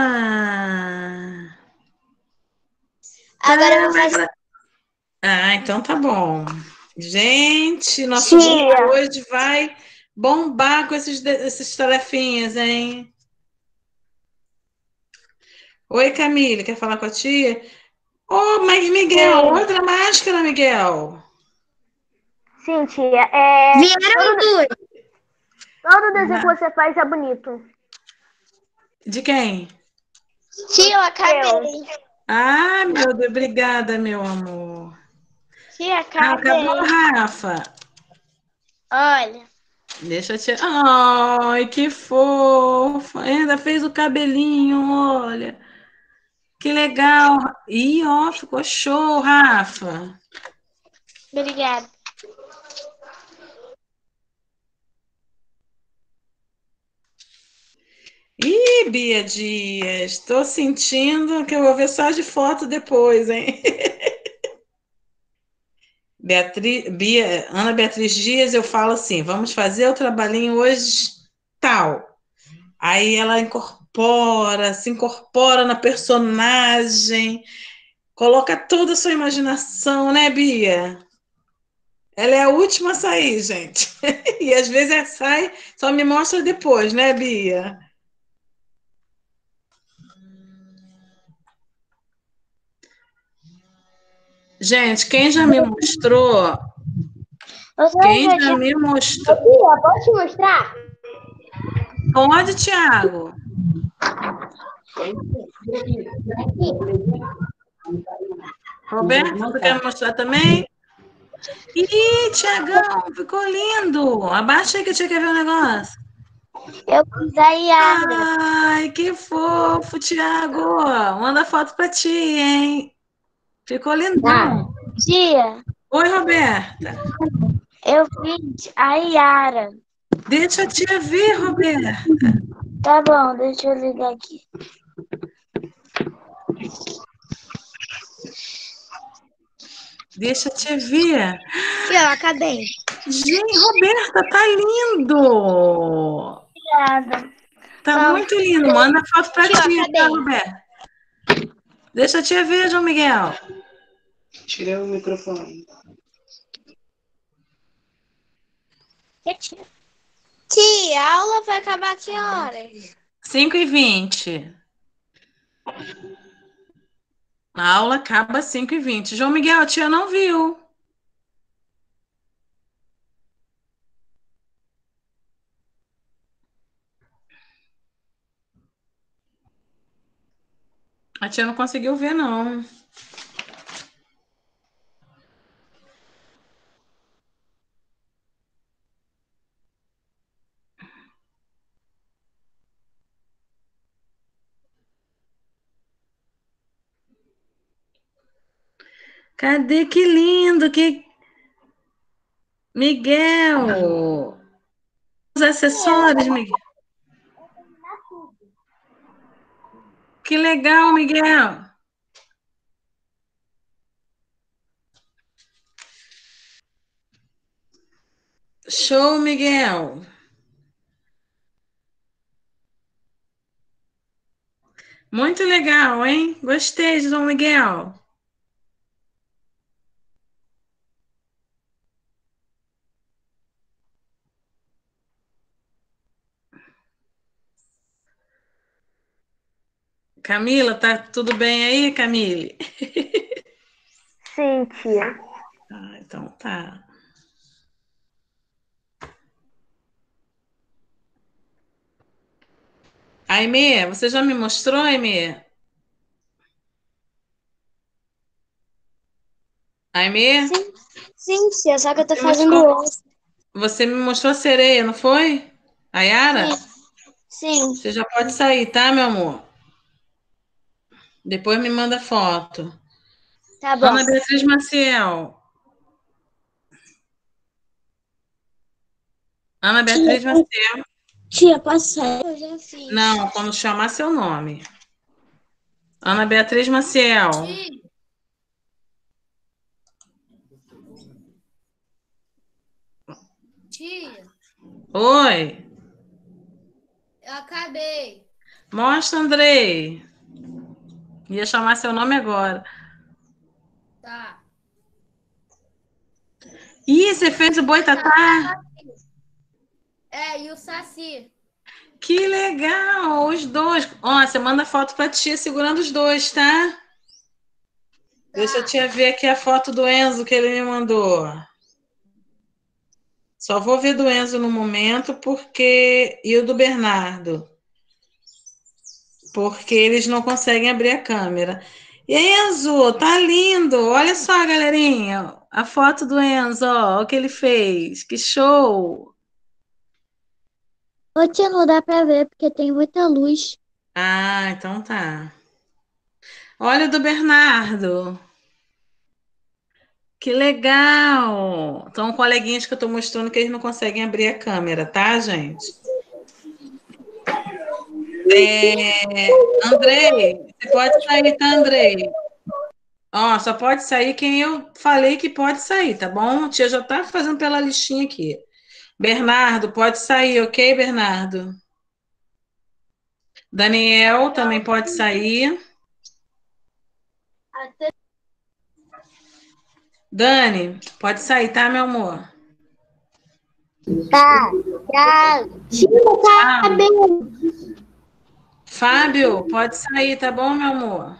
Agora eu vou Tá, fazer. Ah, então tá bom. Gente, nosso Tia. grupo hoje vai bombar com esses, de- esses tarefinhas, hein? Oi, Camille, quer falar com a tia? Ô, mas Miguel, Sim. outra máscara, Miguel. Sim, tia. É... Vieram duas. Todo desenho que você faz é bonito. De quem? Tia, eu acabei. Ah, meu Deus, obrigada, meu amor. Tia, Ah, acabei. acabou, Rafa. Olha. Deixa eu tirar. Ai, que fofo. Ainda fez o cabelinho, olha. Que legal. Ih, ó, ficou show, Rafa. Obrigada. Ih, Bia Dias, estou sentindo que eu vou ver só de foto depois, hein? Beatriz, Bia, Ana Beatriz Dias, eu falo assim, vamos fazer o trabalhinho hoje tal. Aí ela incorpora, se incorpora na personagem, coloca toda a sua imaginação, né, Bia? Ela é a última a sair, gente. E às vezes ela sai, só me mostra depois, né, Bia? Gente, quem já me mostrou, Você quem já já tinha... me mostrou. Tia, posso te mostrar? Pode, Thiago. Roberto, você quer me mostrar também? Ih, Tiagão, ficou lindo. Abaixa aí que eu tinha que ver o negócio. Eu fiz a Yara. Ai, que fofo, Thiago. Manda foto pra ti, hein? Ficou lindão. Tia, Oi, Roberta. eu fiz a Yara. Deixa a tia ver, Roberta. Tá bom, deixa eu ligar aqui. Deixa a tia ver. Tia, eu acabei. Gente, Roberta, tá lindo. Obrigada. Tá Não. muito lindo. Manda foto pra Tia, eu tia, tá, acabei. Roberta? Deixa a tia ver, João Miguel. Tirei o microfone. Tia, a aula vai acabar que horas? cinco e vinte. A aula acaba às cinco e vinte. João Miguel, a tia não viu. A tia não conseguiu ver, não. Cadê? Que lindo, que... Miguel! Os acessórios, Miguel. Que legal, Miguel. Show, Miguel. Muito legal, hein? Gostei, João Miguel. Camila, tá tudo bem aí, Camille? Sim, tia. Ah, então tá. Aimee, você já me mostrou, Aimee? Aimee? Sim, sim, tia, só que eu tô Você fazendo mostrou- outra. Você me mostrou a sereia, não foi? A Yara? Sim. Você já pode sair, tá, meu amor? Depois me manda foto. Tá bom. Ana Beatriz Maciel. Ana Beatriz Maciel. Tia, posso sair? Eu já fiz. Não, quando chamar seu nome. Ana Beatriz Maciel. Tia, Oi. eu acabei. Mostra, Andrei. Ia chamar seu nome agora. Tá. Ih, você fez o boitatá? É, e o Saci. Que legal, os dois. Ó, você manda foto pra tia segurando os dois, tá? Deixa a tia ver aqui a foto do Enzo que ele me mandou. Só vou ver do Enzo no momento, porque... E o do Bernardo. Porque eles não conseguem abrir a câmera. E Enzo, tá lindo! Olha só, galerinha. A foto do Enzo, ó, o que ele fez. Que show! Ô, tia, não dá pra ver porque tem muita luz. Ah, então tá. Olha o do Bernardo. Que legal! São coleguinhas que eu tô mostrando que eles não conseguem abrir a câmera, tá, gente? É... Andrei, você pode sair, tá, Andrei? Ó, só pode sair quem eu falei que pode sair, tá bom? A tia já tá fazendo pela listinha aqui. Bernardo, pode sair, ok, Bernardo? Daniel também pode sair. Dani, pode sair, tá, meu amor? Tá, tchau. Tio, Tchau. Fábio, pode sair, tá bom, meu amor?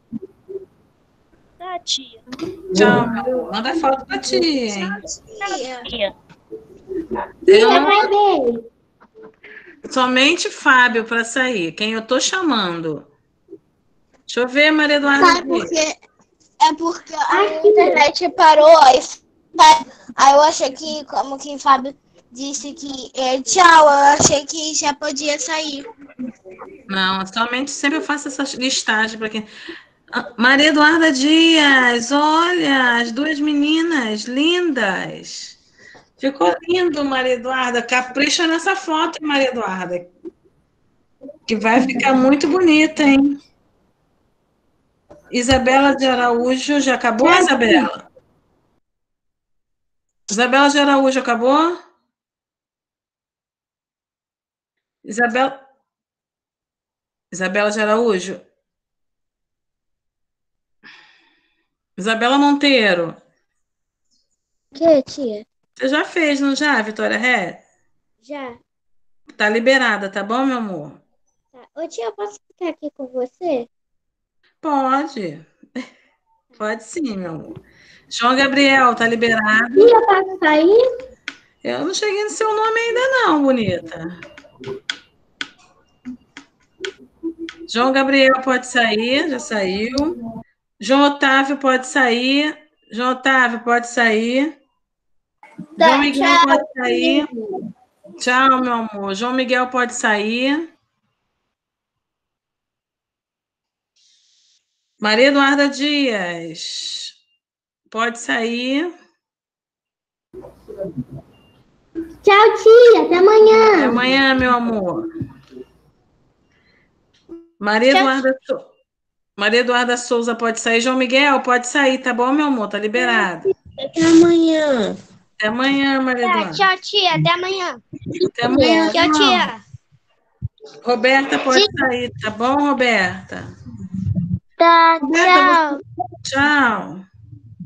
Tá, tia. Tchau, meu amor. Manda foto pra tia, hein? Tia. Eu não... Somente Fábio para sair. Quem eu tô chamando? Deixa eu ver, Maria Eduarda. Sabe por quê? É porque a internet parou, aí, aí eu achei que, como que o Fábio disse que é, tchau, eu achei que já podia sair. Não, somente sempre eu faço essa listagem para quem. Ah, Maria Eduarda Dias, olha, as duas meninas lindas. Ficou lindo, Maria Eduarda. Capricha nessa foto, Maria Eduarda. Que vai ficar muito bonita, hein? Isabela de Araújo, já acabou, Isabela? Isabela de Araújo, acabou? Isabela... Isabela de Araújo? Isabela Monteiro? O que, tia? Você já fez, não já, Vitória Ré? Já. Tá liberada, tá bom, meu amor? Tá. Ô, tia, eu posso ficar aqui com você? Pode. Pode sim, meu amor. João Gabriel, tá liberado? Tia, posso sair? Eu não cheguei no seu nome ainda não, bonita. João Gabriel pode sair, já saiu. João Otávio pode sair. João Otávio pode sair. Tá, João Miguel tchau. pode sair. Tchau, meu amor. João Miguel pode sair. Maria Eduarda Dias pode sair. Tchau, tia. Até amanhã. Até amanhã, meu amor. Maria Eduarda, so... Maria Eduarda Souza pode sair. João Miguel pode sair, tá bom, meu amor? Tá liberado. Até amanhã. Até amanhã, Maria Tá, Eduarda. tchau, tia. Até amanhã. Até amanhã. Tchau, tia. Roberta pode sair, tá bom, Roberta? Tá, Roberta, tchau. você-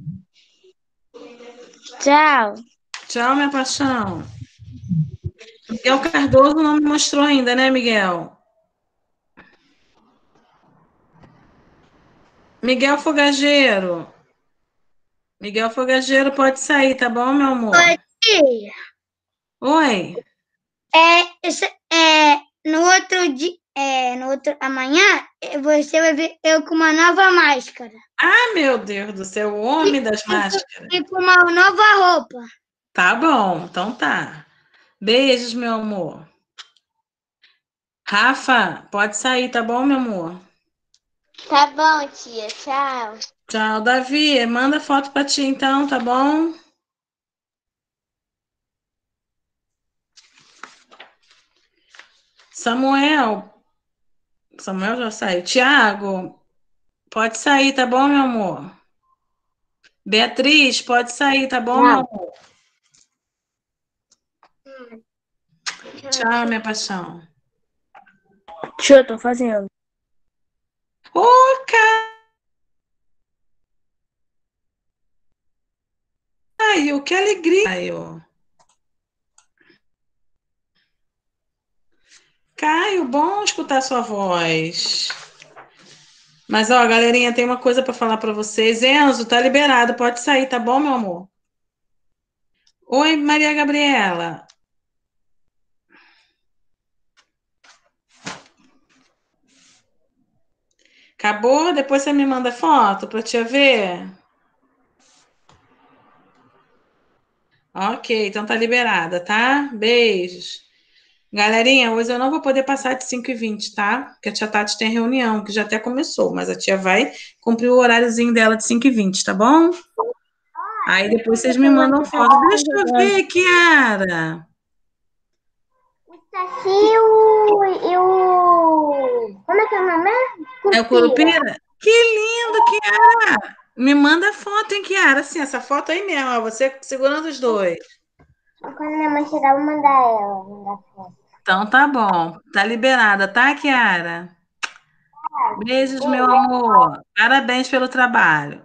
Tchau. Tchau. Tchau, minha paixão. Miguel Cardoso não me mostrou ainda, né, Miguel? Miguel Fogageiro. Miguel Fogageiro pode sair, tá bom, meu amor? Oi, tia. Oi. É, esse- é, no outro dia, é, no outro, amanhã, é, você vai ver eu com uma nova máscara. Ah, meu Deus do céu, o homem das máscaras. E com uma nova roupa. Tá bom, então tá. Beijos, meu amor. Rafa, pode sair, tá bom, meu amor? Tá bom, tia. Tchau. Tchau, Davi. Manda foto pra ti, então, tá bom? Samuel, Samuel já saiu. Tiago, pode sair, tá bom, meu amor? Beatriz, pode sair, tá bom, meu amor? Tchau, minha paixão. Tia, eu tô fazendo. Ô, Caio, que alegria, Caio. Caio, bom escutar sua voz. Mas, ó, galerinha, tem uma coisa para falar para vocês. Enzo, tá liberado, pode sair, tá bom, meu amor? Oi, Maria Gabriela. Acabou? Depois você me manda foto para tia ver? Ok, então tá liberada, tá? Beijos. Galerinha, hoje eu não vou poder passar de cinco e vinte, tá? Porque a tia Tati tem reunião, que já até começou, mas a tia vai cumprir o horáriozinho dela de cinco e vinte, tá bom? Aí depois vocês me mandam foto. Deixa eu ver, Kiara. Saci e o, e o... Como é que é o nome? É o Curupira? Que lindo, Kiara! Me manda foto, hein, Kiara? Assim, essa foto aí mesmo, ó, você segurando os dois. Quando minha mãe chegar, eu vou mandar ela. Mandar foto. Então tá bom. Tá liberada, tá, Kiara? Beijos, meu amor. Parabéns pelo trabalho.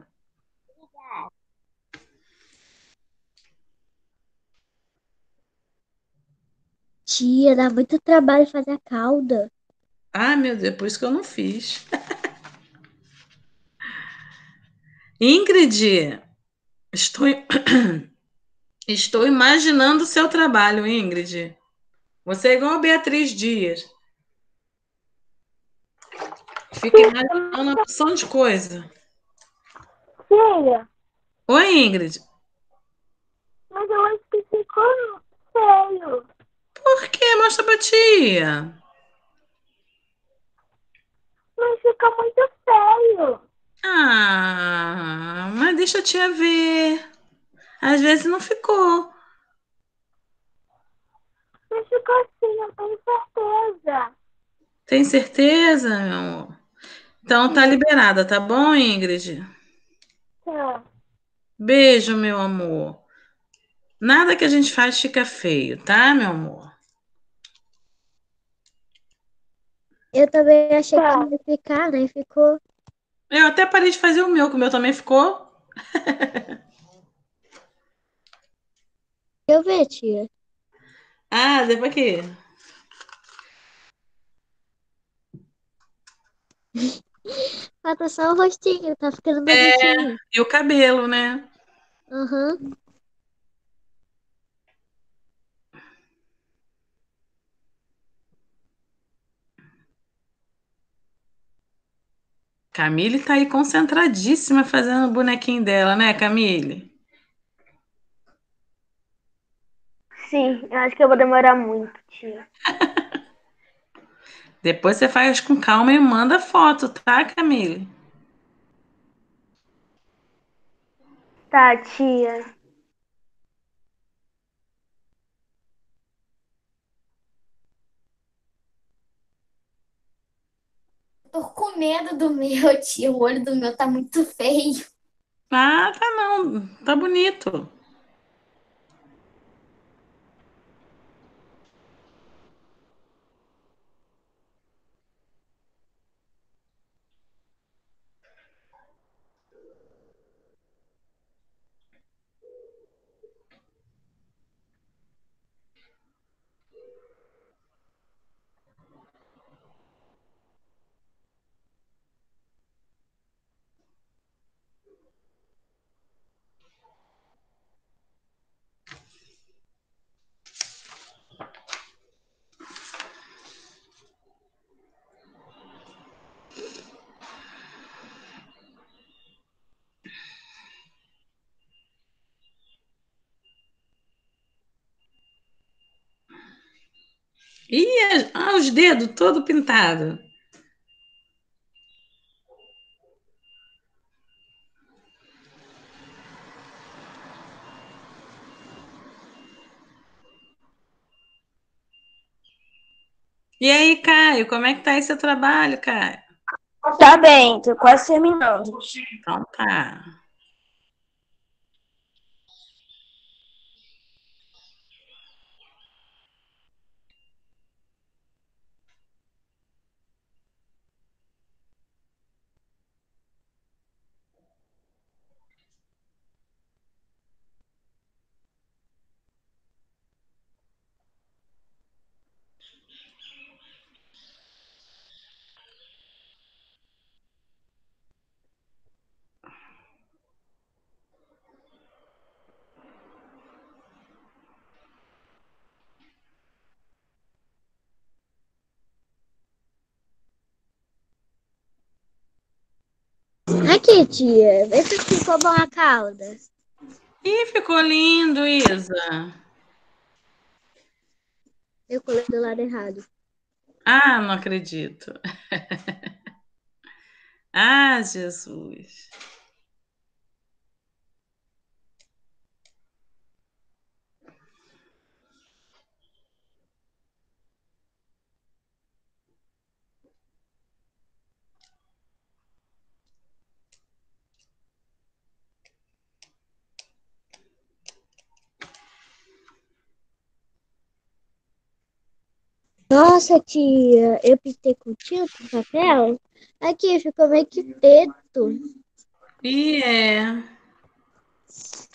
Tia, dá muito trabalho fazer a calda. Ah, meu Deus, por isso que eu não fiz. Ingrid, estou, estou imaginando o seu trabalho, Ingrid. Você é igual a Beatriz Dias. Fica imaginando uma porção de coisa. Tia, Oi, Ingrid. mas eu acho que ficou feio. Por quê? Mostra pra tia. Mas fica muito feio. Ah, mas deixa a tia ver. Às vezes não ficou. Mas ficou assim, eu tenho certeza. Tem certeza, meu amor? Então tá liberada, tá bom, Ingrid? Tá. Beijo, meu amor. Nada que a gente faz fica feio, tá, meu amor? Eu também achei Tá. que ia ficar, né? Ficou. Eu até parei de fazer o meu, que o meu também ficou. Deixa eu ver, tia. Ah, depois aqui. Falta só o rostinho, tá ficando É, bonitinho. e o cabelo, né? Aham. Camille tá aí concentradíssima fazendo o bonequinho dela, né, Camille? Sim, eu acho que eu vou demorar muito, tia. Depois você faz com calma e manda foto, tá, Camille? Tá, tia. Tô com medo do meu, tio. O olho do meu tá muito feio. Ah, tá não. Tá bonito. Ih, ah, os dedos todo pintado. E aí, Caio, como é que tá aí seu trabalho, Caio? Tá bem, tô quase terminando. Então tá. Aqui, tia, vê se ficou bom a calda. Ih, ficou lindo, Isa. Eu coloquei do lado errado. Ah, não acredito. Ah, Jesus. Nossa, tia, eu pintei com tinta, papel. Aqui, ficou meio que preto. E é.